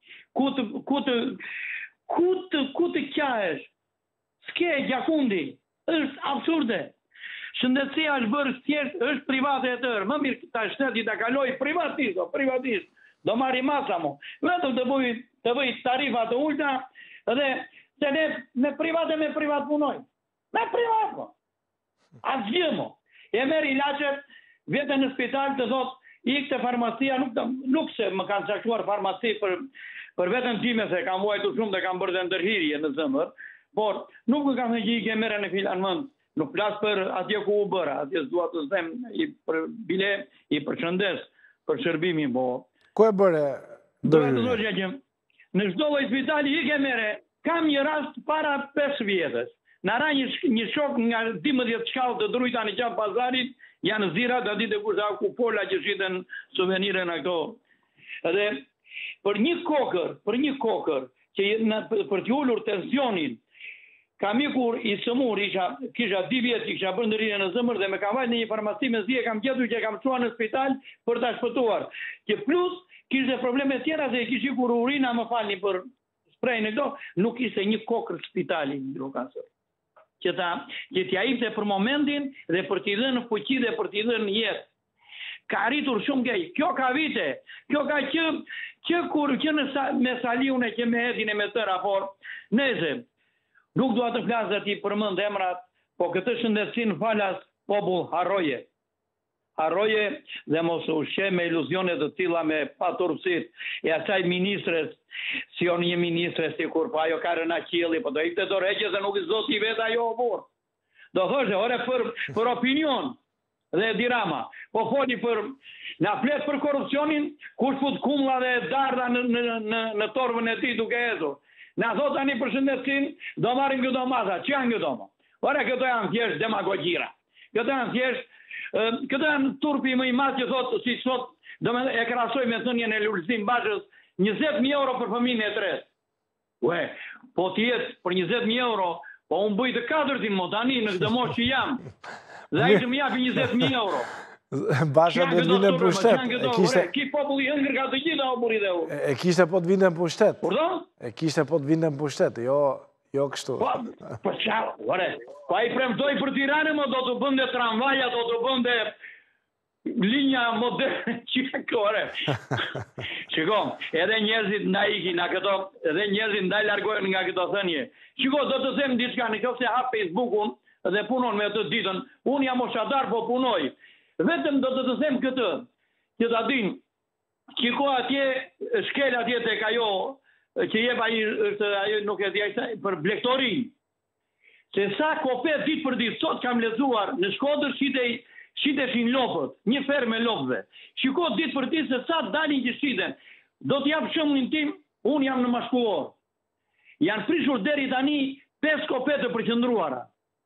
ku të qahesh. S'ke gjakundi. Është absurde. Shëndetësia është bërë thjesht, është private e tërë. Më mirë ta shteti ta kaloj privatist. Do marri masa mo. Vetëm të bëj tarifa të ulta dhe se ne me privat punojmë. Me privat mo. Asgjë mo. E merr ilaçet, vete në spital të thotë ikte farmacia, nuk se më kanë caktuar farmaci për veten time se kam vuajtur shumë dhe kam bërë dhe ndërhirje në zemër, por nuk më kanë thënë që merre në filan mend. Nuk flas për atje ku u bëra, atje s'dua të them i përshëndes për shërbimin, po. Ku e bëre? Në çdo lloj spitali i ke merre, kam një rast para 5 vjetës. Në ra një shok nga 12 shkallë të drujta në qafë pazarit, janë zira të ditë kursa ku pola që shiten suvenire në këto. Edhe për një kokër që për t'ullur tensionin, kam ikur i sëmur, kisha 2 vjetë që kisha bërë ndërhirje në zemër dhe me kam vajtë në një farmaci me zi e kam gjetur që kam çuar në spital për ta shpëtuar. Që plus kishte probleme tjera dhe kish ikur urina, më falni për sprejnë e këto, nuk ishte një kokër spitali në hidrokancer. Që t'ja ipte për momentin dhe për t'i dhënë fuqi dhe për t'i dhënë jetë. Ka arritur shumë gej. Kjo ka vite. Kjo ka që me saliune që me hedhin e me tëra, por neze. Nuk dua të flas dhe ti përmend emrat, po këtë shëndetësinë falas popull harroje. Harroje dhe mos u sheh me iluzione të tilla me paturpsit e asaj ministres, si on një ministre sikur, po ajo ka rëna qielli, po do ikte dorëheqjes dhe nuk i zoti vetë ajo obor. Do thoshe, ore për opinion dhe dirama, po foli na flet për korrupsionin, kush fut kumlla dhe dardha në torvën e tij duke ecur. Na thot tani për shëndetësinë, do marrim këto masa. Që janë këto? Ora, këto janë thjesht demagogjira. Këto janë turpi më i madh që thot, si thot, e krahasoj me thënien e Lulzim Bashës, 20.000 euro për fëmijën e tretë. Ue, po t'jetë për 20.000 euro, po unë bëj të 4 mo tani në këtë moshë që jam. Dhe ai të më japi 20.000 euro. Basha do të vinte në pushtet. Ki populli hëngër ka të gjitha o buri dhe u. E kishte po të vinte në pushtet. Pardon? E kishte po të vinte në pushtet, jo kështu. Po çao, ore. Po ai premtoi për Tiranën, do të bënte tramvaja, do të bënte linja moderne çikore. Shiko, edhe njerëzit ndaj ikin nga këto, edhe njerëzit ndaj largohen nga këto thënie. Shiko, do të them diçka, nëse hap Facebook-un dhe punon me atë ditën, unë jam moshatar, po punoj. Vetëm do të them këtë, që ta din, qiko atje, shkel atje tek ajo, që jep ajo nuk e dhja për blektorin. Se sa kopet ditë për ditë, sot kam lexuar në Shkodër shiteshin lopët, një fermë me lopëve. Shiko ditë për ditë se sa dalin që shiten. Do t'jap shembullin tim, unë jam në Mashkullor. Janë prishur deri tani 5 kopet të përqendruara.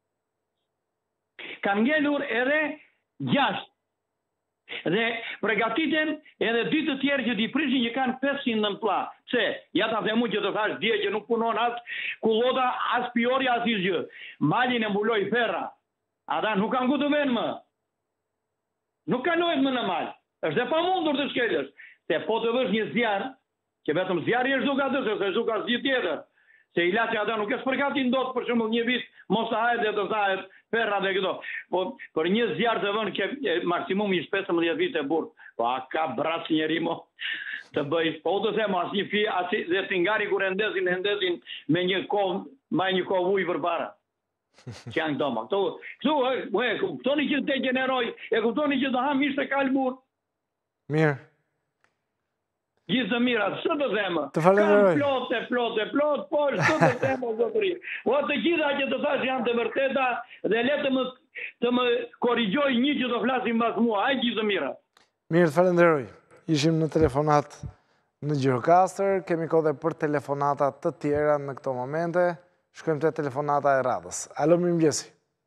Kam ngelur edhe 6. Dhe përgatiten edhe 2 të tjerë që t'i prishin që kanë 500 në pla. Pse? Ja ta themu që të thash dje që nuk punon as kullota, as piori, as i gjë. Malin e mbuloj ferra. Ata nuk kanë ku të venë më. Nuk kalohet më në mal. Është e pamundur të shkelësh. Se po të vësh një zjarë, që vetëm zjarri është duka të se duka s'gjë tjetër. Se ilaçi ata nuk është përgatin dot për shembull një vit mos ta hahet dhe të thahet ferra dhe këto. Po për një zjarr të vënë ke maksimumi 15 vite burr. Po a ka braç njeri mo të bëj. Po të them asnjë fi as dhe tingari kur ndesin me një kohë ujë përpara. që janë këto ma. Këtoni që të degeneroj, e këtoni që të ham ishte kalbur. Mirë. Gjithë të mirat, së të themë. Të falenderoj. Kam plot, po së të themë, o zotëri. O të gjitha që të thash janë të vërteta dhe le të më korrigjoj një që të flasim bas mua. Aj gjithë të mirat. Mirë, të falenderoj. Ishim në telefonat në Gjirokastër, kemi kode për telefonata të tjera në këto momente. Shkojmë të telefonata e radhës. Alo, mirëmëngjesi.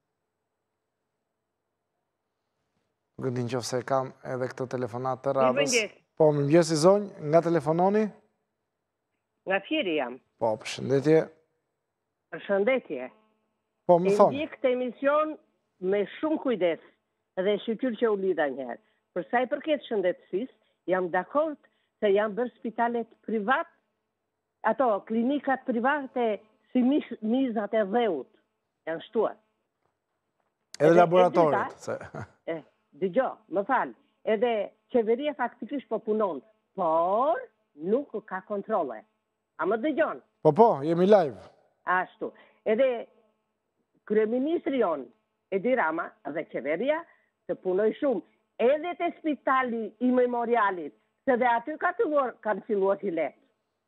Nuk e di nëse kam edhe këtë telefonat të radhës. Po, mirëmëngjesi zonjë, nga telefononi? Nga Fieri jam. Po, përshëndetje. Përshëndetje. Po, më thonë. E ndjek këtë emision me shumë kujdes dhe shqyr që u lidha njëherë. Për sa i përket shëndetësisë, jam dakord se janë bërë spitalet privat, ato klinikat private si mizat e dheut, janë shtuar. Edhe laboratorit. Dëgjo, më falë, edhe qeveria faktikisht po punon, por nuk ka kontrole. A më dëgjon? Po, jemi live. Ashtu. Edhe kryeministri jonë, Edi Rama, dhe qeveria, të punoj shumë, edhe të spitali i memorialit, se dhe aty kanë filluar hilet.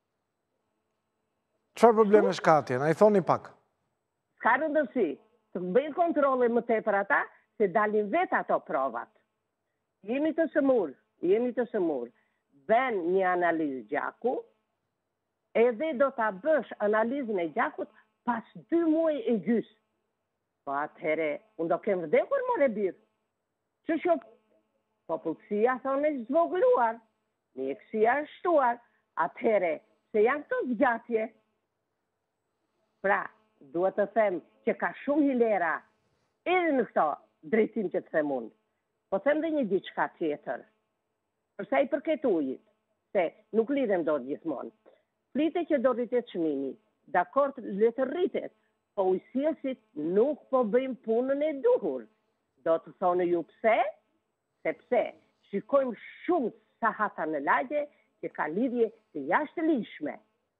Çfarë probleme shkatjen? A i thoni pak? Ska rëndësi, të bëjnë kontrole më tepër ata, se dalin vetë ato provat. Jemi të sëmur. Ben një analizë gjaku, edhe do të bësh analizën e gjakut pas 2 muaj e gjysë. Po atëhere, unë do kemë vdekur more birë. Që shop, popullësia thonë e zvogëluar, mjekësia është shtuar, atëhere, se janë këto zgjatje. Pra, duhet të them që ka shumë hilera, edhe në këto drejtim që të them unë. Po them dhe një diçka tjetër. Përsa i përket ujit, se nuk lidhem do të gjithmonë. Flite që do rritet çmimi, dakord le të rritet, po ujësiesit nuk po bëjmë punën e duhur. Do të thonë ju pse? Sepse shikojmë shumë sahata në lagje që ka lidhje të jashtëligjshme.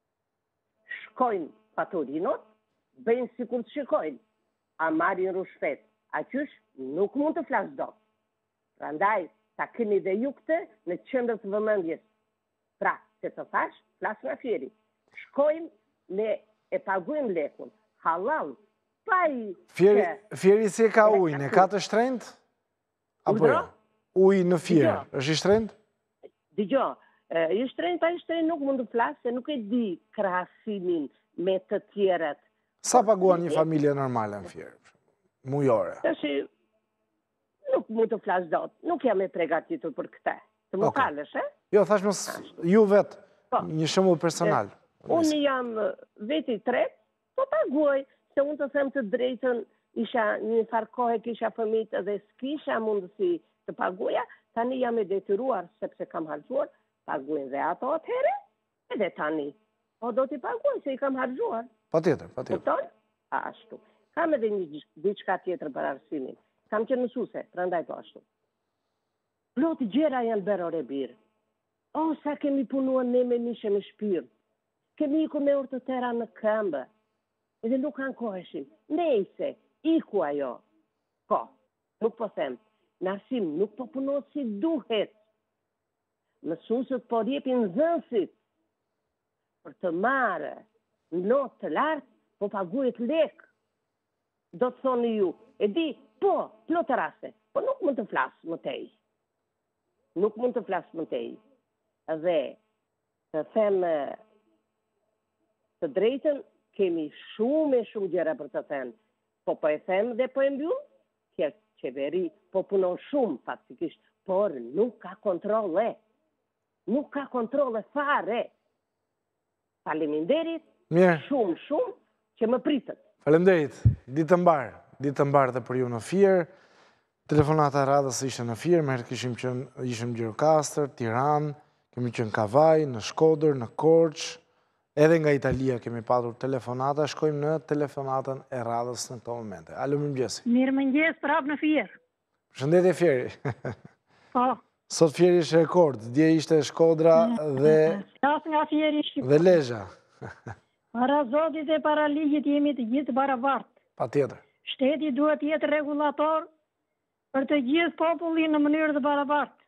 Shkojnë paturinot, bëjnë sikur të shikojnë, a marrin rushpet, a qysh nuk mund të flasë do. Prandaj, ta keni dhe ju këtë në qendër të vëmendjes. Pra, se të thash, flas nga Fieri. Shkojmë ne e paguajmë lekun, halal, pa i... Fieri si e ka ujnë, e ka të shtrenjtë? Apo jo? Ujë në Fier, është i shtrenjtë? Dëgjo, i shtrenjtë pa i shtrenjtë nuk mund të flasë, se nuk e di krahasimin me të tjerët. Sa paguan një familje normale në Fier? Mujore? Nuk mund të flasë dot, nuk jam e pregatitur për këte. Të më falësh, e? Jo, thashmë ju vetë, një shembull personal. Unë jam veti tret, po paguaj, se unë të them të drejtën, isha një farkohe, kisha fëmijë dhe s'kisha mundësi të paguaja, tani jam e detyruar, sepse kam harxuar, paguajnë dhe ato atëhere, edhe tani. Po do t'i paguaj, se i kam harxuar. Patjetër. Kupton? Ashtu. Kam edhe një diçka tjetër për arsimin. Kam qenë mësuese, prandaj po ashtu. Plot gjëra janë bërë ore birë. O, sa kemi punuar ne me mishe me shpirë. Kemi iku me urtë të tëra në këmbë. Edhe nuk kanë koheshim. Nejse, iku ajo. Po, nuk po them. Në arsim nuk po punohet si duhet. Mësuesët po rjepin zënsit. Për të marrë notë të lartë, po paguhet lek. Do të thoni ju, e di, po, plot raste, po nuk mund të flasë më tej. Dhe të them të drejtën, kemi shumë gjëra për të thënë. Po e them dhe po e mbyll, që qeveri po punon shumë faktikisht, por nuk ka kontrole. Nuk ka kontrole fare. Faleminderit, shumë që më pritët. Faleminderit, ditë mbarë dhe për ju në Fier. Telefonata radhës ishte në Fier, me herë ishim Gjirokastër, Tiranë, kemi qenë Kavaj, në Shkodër, në Korçë, edhe nga Italia kemi patur telefonata, shkojmë në telefonatën e radhës në këto momente. Alo, mirëmëngjesi. Mirëmëngjes, prapë në Fier. Përshëndetje Fieri. Po. Sot Fieri ishte rekord, dje ishte Shkodra dhe Lezhë. Para Zotit e para ligjit jemi të gjithë barabartë. Patjetër. Shteti duhet jetë regulator për të gjithë popullin në mënyrë të barabartë.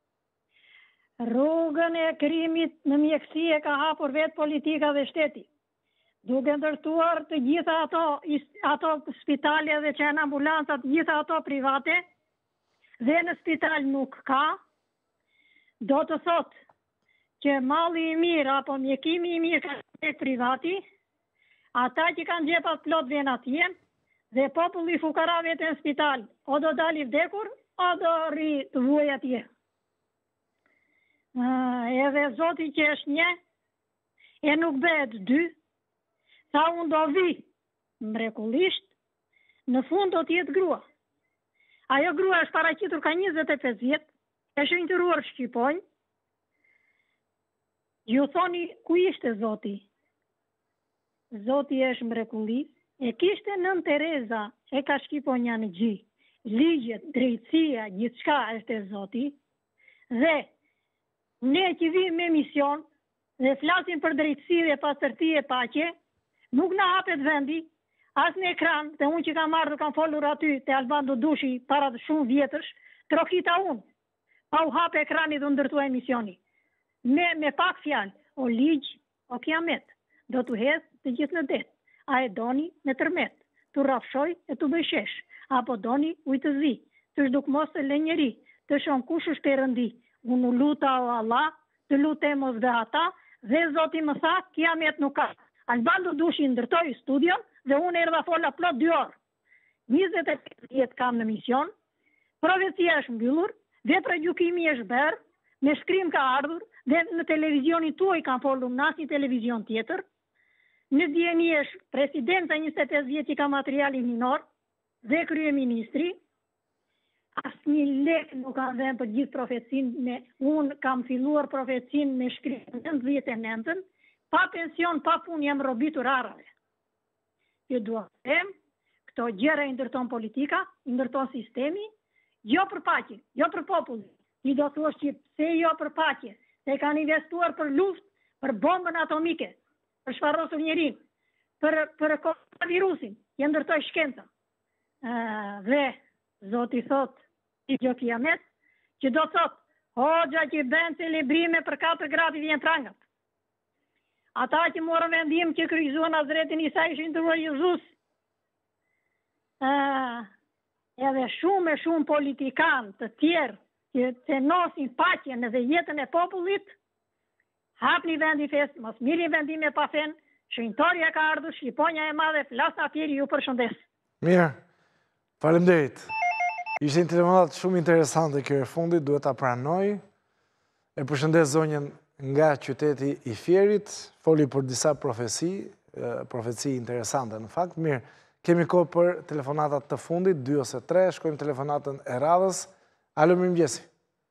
Rrugën e krimit në mjeksi e ka hapur vetë politika dhe shteti, duke ndërtuar të gjitha ato spitale dhe që janë ambulancat, gjitha ato private, dhe në spital nuk ka, do të thotë që malli i mirë apo mjekimi i mirë ka tek privati, ata që kanë gjepat plot vjen atje, dhe populli fukara vetë në spital, o do dali vdekur, o do rri të vuaj atje. Edhe Zoti që është një, e nuk bëhet dy, sa unë do vi mrekullisht, në fund do t'jetë grua. Ajo grua është paraqitur ka 25 vjet, e shënjtëruar Shqiponjë. Ju thoni ku ishte Zoti? Zoti është mrekulli, e kishte nën Tereza, e ka Shqiponja në gjy. Ligjet, drejtësia, gjithçka është e Zoti. Dhe ne që vim me mision dhe flasim për drejtësi dhe pastërti e paqe, nuk na hapet vendi, as në ekran, dhe unë që kam ardhur kam folur aty te Albano Dushi para të shumë vjetësh, trokita unë, pa u hap ekrani dhe ndërtua emisioni. Me pak fjalë, o ligj, o kiamet, do t'u hedh të gjithë në det. A e doni me tërmet, t'u rafshoj e t'u bëjshesh, apo doni ujtë zi, të shduk mos të lenjeri, të shon kush është e rëndi, unë luta o Allah, të lutemos dhe ata, dhe Zoti më tha, kiamet nuk ka. Albano Dushi ndërtoi studion dhe unë erdha fola plot 2 orë. 25 vjet kam në mision, profecia është mbyllur, vepra gjykimi është bërë, me shkrim ka ardhur, dhe në televizionin tuaj kam folur në asnjë televizion tjetër. Në DNI është presidenta 25 vjet që ka materialin minor dhe kryeministri. Asnjë lek nuk kam dhënë për gjithë profecinë, unë kam filluar profecinë me shkrim 99, pa pension, pa punë, jam robitur arave. Që dua të them, këto gjëra i ndërton politika, i ndërton sistemi, jo për paqe, jo për popullin. I do thuash që pse jo për paqe, se kanë investuar për luftë, për bombën atomike, për shfarrosur njerin, për koronavirusin, që ndërtoi shkenca. Dhe Zoti thot, i gjo kiamet, që do thot, hoxha që bën celebrime për 4 grapi vjen prangat. Ata që morën vendim që kryqëzuan Hazretin Isa ishin ndërruar Jezus. Edhe shumë politikanë të tjerë që cenosin paqen dhe jetën e popullit, hapni vendi fest, mos mirë vendime pa fen, shenjtoria ka ardhur, Shqiponja e madhe, flasna tjeri, ju përshëndes. Mirë, faleminderit. Ishte një telefonat shumë interesante kjo e fundit, duhet ta pranoj. E përshëndes zonjën nga qyteti i Fierit, foli për disa profeci interesante në fakt. Mirë, kemi kohë për telefonatat të fundit, 2 ose 3, shkojmë telefonatën e radhës. Alo, mirëmëngjesi.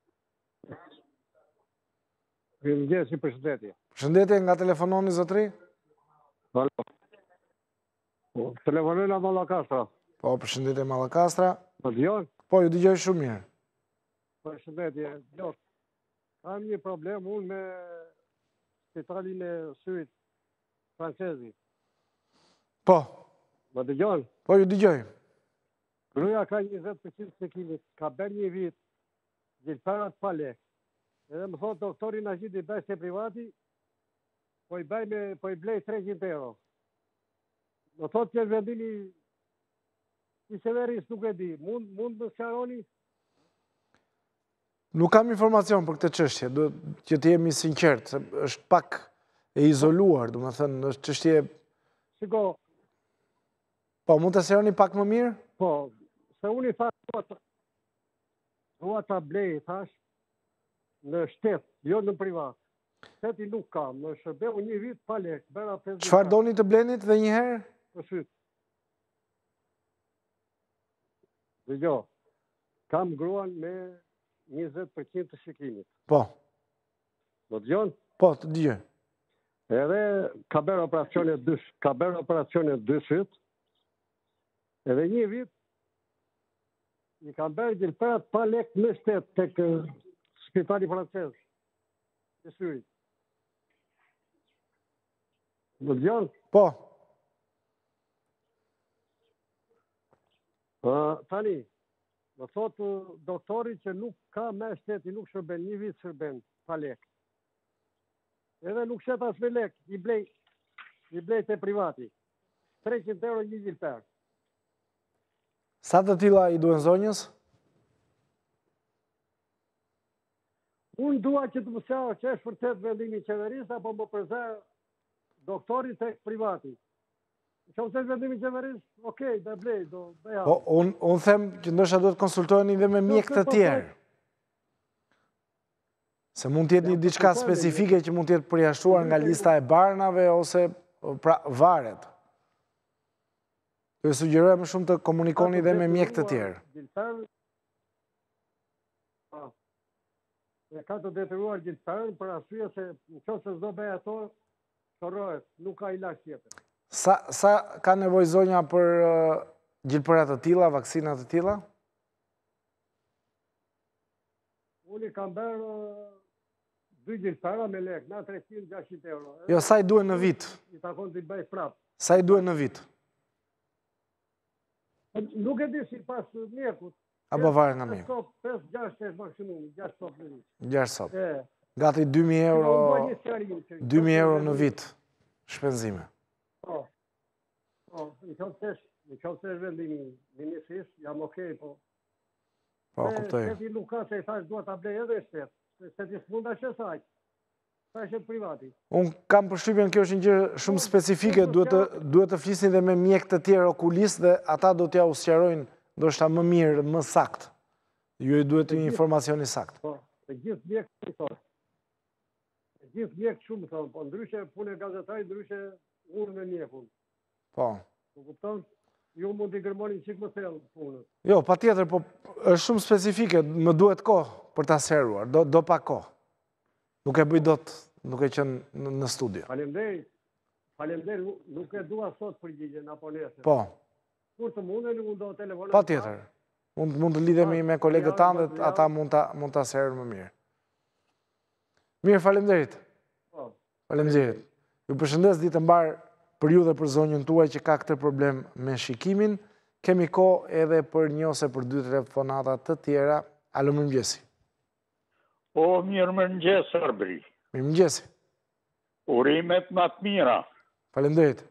Mirëmëngjesi, përshëndetje. Përshëndetje, nga telefononi, zotri? Alo. Telefonoj nga Mallakastra. Po, përshëndetje, Mallakastra. Më dëgjon? Po, ju dëgjoj shumë mirë. Përshëndetje, Lot. Kam një problem unë me spitalin e syrit francezi. Po. Më dëgjon? Po, ju dëgjoj. Gruaja ka 20% sekimit, ka bërë një vit, gjilparat pa lek. Edhe më thot doktori na gjit i bëj se privati, po i blej 300 euro. Më thot që vendimi i Severis nuk e di, mund më sqaroni? Nuk kam informacion për këtë çështje, që të jemi sinqert, se është pak e izoluar, do të thënë, është çështje. Shiko. Po, mund të sqaroni pak më mirë? Po, se unë i thash, dua ta blej, thash, në shtet, jo në privat. Shteti nuk kam, në shërbeu një vit pa lek, bëra 50. Çfarë doni të blenit dhe një herë? Për syt. Dëgjo, kam gruan me 20% të shikimit. Po. Do dëgjon? Po, të dëgjoj. Edhe ka bërë operacione 2 syt, edhe një vit, i kam bërë gjilperat pa lek në shtet tek spitali francez. Të syrit. Do dëgjon? Po. tani, më thotë doktori që nuk ka me shteti, nuk shërben, një vit shërben, pa lek. Edhe nuk shet as me lek, i blej të privati. 300 euro një gjilper. Sa të tilla i duen zonjës? Unë dua që të më sjellë që është vërtet vendimi i qeverisë, apo më përzer doktori tek privati. Që është vendimi i qeverisë, okej, do blej, do bëja. Po, unë them që ndoshta duhet konsultoheni dhe me mjek të tjerë. Se mund të jetë një diçka specifike që mund të jetë përjashtuar nga lista e barnave ose pra varet. Ju sugjeroj më shumë të komunikoni dhe me mjek të tjerë. E ka të detyruar gjilperën për arsye se nëse s'do bëj ato, shorrohet, nuk ka ilaç tjetër. Sa ka nevojë zonja për gjilpëra të tilla, vaksina të tilla? Unë i kam bërë 2 gjilpera me lek, na 300-600 euro. Jo, sa i duhen në vit? I takon të i bëj prap. Sa i duhen në vit? Nuk e di si pas mjekut. Apo varet nga mjeku? 5-6 maksimum, 6 sop në vit. 6 sop. Gati 2.000 euro, 2.000 euro në vit shpenzime. Po, në qoftë se vendimi ministrisht, jam okej, po. Po, kuptoj. Shteti nuk ka se i thash duhet ta blej edhe shtet. Shteti s'mund ta shesaj. Sa është privati. Unë kam përshtypjen kjo është një gjë shumë specifike, duhet të flisni dhe me mjek të tjerë okulistë dhe ata do t'ja u sqarojnë ndoshta më mirë, më sakt. Ju i duhet një informacioni sakt. Po, të gjithë mjekë të thonë. Të gjithë mjekë shumë thonë, po ndryshe punë e gazetaj, ndryshe unë me mjekun. Po. Po kupton? Ju mund t'i gërmoni qik më thellë punën. Jo, pa tjetër, po është shumë specifike, më duhet kohë për ta seruar, do pa kohë. Nuk e bëj dot, nuk e qenë në studio. Faleminderit, nuk e dua sot përgjigjen apo nesër. Po. Kur të mundeni, unë do telefonoj. Pa tjetër. Mund të lidhemi me kolegët tanë dhe ata mund ta serën më mirë. Mirë, faleminderit. Po. Faleminderit. Ju përshëndes ditë mbar për ju dhe për zonjën tuaj që ka këtë problem me shikimin. Kemi kohë edhe për një ose për 2 telefonata të tjera. Alo, mirëmëngjesi. O, mirëmëngjes, Arbri. Mirëmëngjesi. Urimet më të mira. Faleminderit.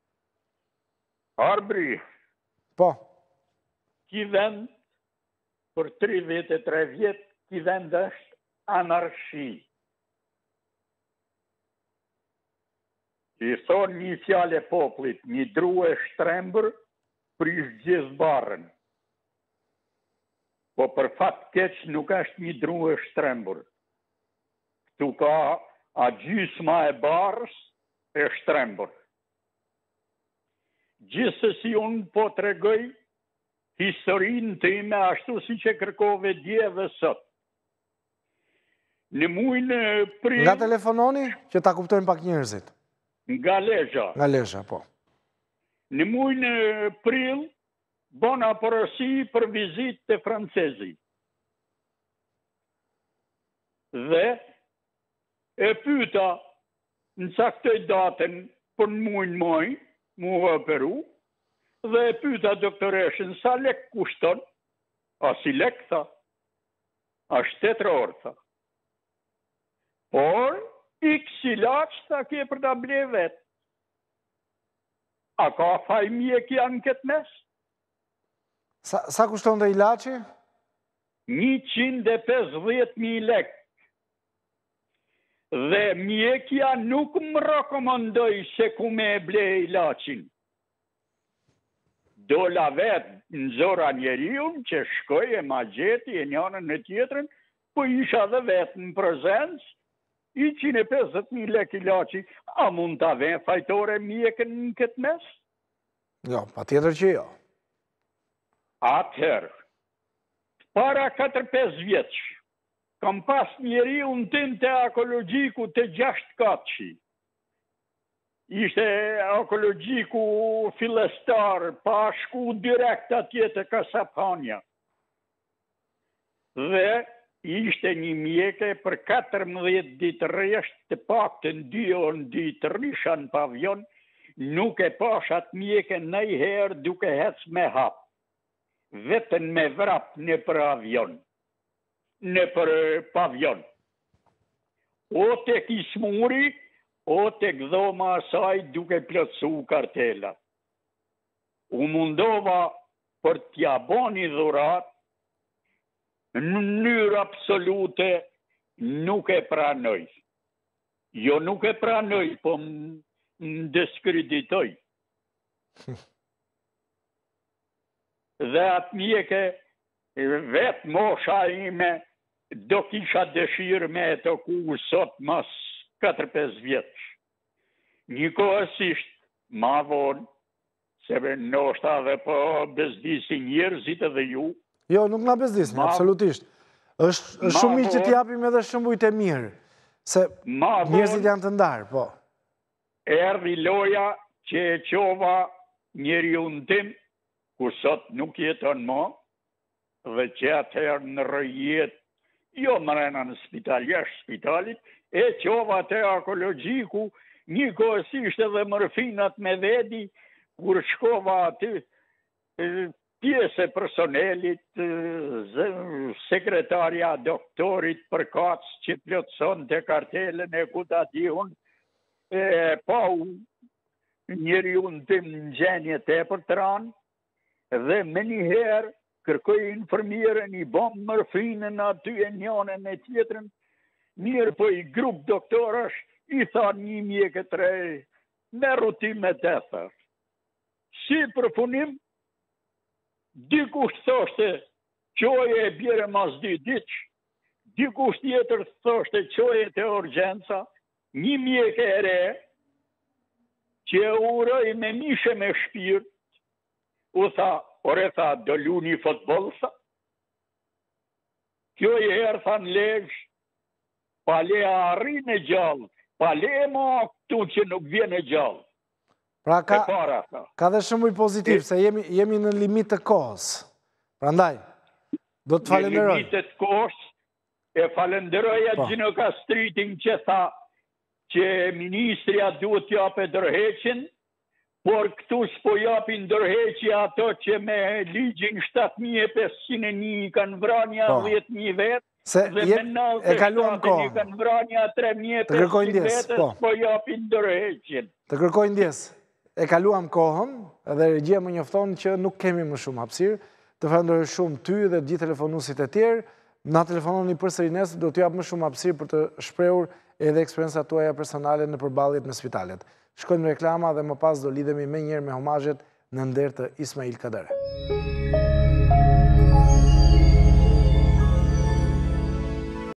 Arbri. Po. Ki vend, për 33 vjet, ki vend është anarshi. I thonë një fjale poplit, një drue shtrembër, prish gjithë barën. Po për fat keq nuk është një drue shtrembër. Këtu ka a gjysma e barës e shtrembër. Gjithsesi unë po tregoj historinë time ashtu si që kërkove dje dhe sot. Në muajin e prill... Nga telefononi që ta kuptojnë pak njerëzit. Nga Lezhë. Nga Lezhë, po. Në muajin e prill bona porosi për vizitë të francezi. Dhe e pyeta në caktoj datën për në muajin maj, mu operu, dhe e pyeta doktoreshën sa lek kushton, a si lek, tha, a 7 orë, tha. Por, x ilaç, tha, ke për ta ble vetë. A ka faj mjek janë këtë mes? Sa kushton dhe ilaçi? 150.000 lek. Dhe mjekja nuk më rekomandoj se ku me ble ilaçin. Dola vetë në zora njeriun që shkoj e ma gjeti e njënën në tjetërën, po isha dhe vetë në prezencë, 150.000 lek ilaçi, a mund të ave fajtore mjekën në këtë mes? Jo, pa tjetër që jo. Atëherë, para 4-5 vjeç, kam pas njeri unë tim të ekologjiku të 6 katëshi. Ishte ekologjiku filestar, pa shku direkt atje të Kasapania. Dhe ishte një mjeke për 14 ditë rresht të pak të 2 orë ditë rrisha në pavion, nuk e pashat mjeke nëjherë duke hec me hap. vetën me vrap në për avion, në për pavion. O të kismuri, o të gdhoma asaj duke plotësu kartela. U mundova për t'ja boni dhurat, në mënyrë absolute nuk e pranoj. Jo nuk e pranoj, po më diskreditoj. Dhe atë mjeke, vetë mosha ime, do kisha dëshirë me e të ku sot mas 4-5 vjetës. Njëkohësisht, ma vonë, se ndoshta dhe po bezdisi njerëzit edhe ju. Jo, nuk nga bezdisni, absolutisht. është shumë mirë që t'japim edhe shëmbujt e mirë, se njerëzit janë të ndarë, po. Erdhi loja që e qova njeri unë tim, ku sot nuk jeton mo, dhe që atëherë në rëjet, jo mrena në spital, jashtë spitalit, e qova të ekologjiku, një kohësisht edhe mërfinat me vedi, kur shkova aty, pjesë e personelit, sekretarja doktorit për kacë që plotëson të kartelen e kuta dihun, pa njeri unë tim në gjenje të për të ranë, dhe me njëherë kërkoj informirën i bom mërfinën aty e njënën e tjetërën, mirë po i grup doktorash, i tha 1.3, me rutime të thërë. Si përpunim, dikush thoshte qoje e bjere mas 2 ditë, dikush tjetër thoshte qoje të urgjenca, një mjek e re, që e uroj me mishe me shpirt, u tha, ore tha, do luni futbol, tha. Kjo e herë tha në legjë, pa le arri në gjallë, pa le ma këtu që nuk vjen e gjallë. Pra ka dhe shumë i pozitiv, se jemi në limit të kohës. Pra ndaj, do të falenderoj. Në limit të kohës, e falenderoja Gjino Kastritin që tha që ministria duhet t'jape dërheqin, por këtu s'po japin dërheqi ato që me ligjin 7.501 kanë vranja 10.000 vetë, dhe me 97 kanë vranja 3.500 vetë, s'po japin dërheqin. Të kërkoj ndjes. E kaluam kohën, edhe regjia më njofton që nuk kemi më shumë hapësirë, të falenderoj shumë ty dhe gjithë telefonusit e tjerë, na telefononi përsëri nesër, do t'jap më shumë hapësirë për të shprehur edhe eksperiencat tuaja personale në përballjet me spitalet. Shkojmë në reklama dhe më pas do lidhemi me njëherë me homazhet në nder të Ismail Kadare.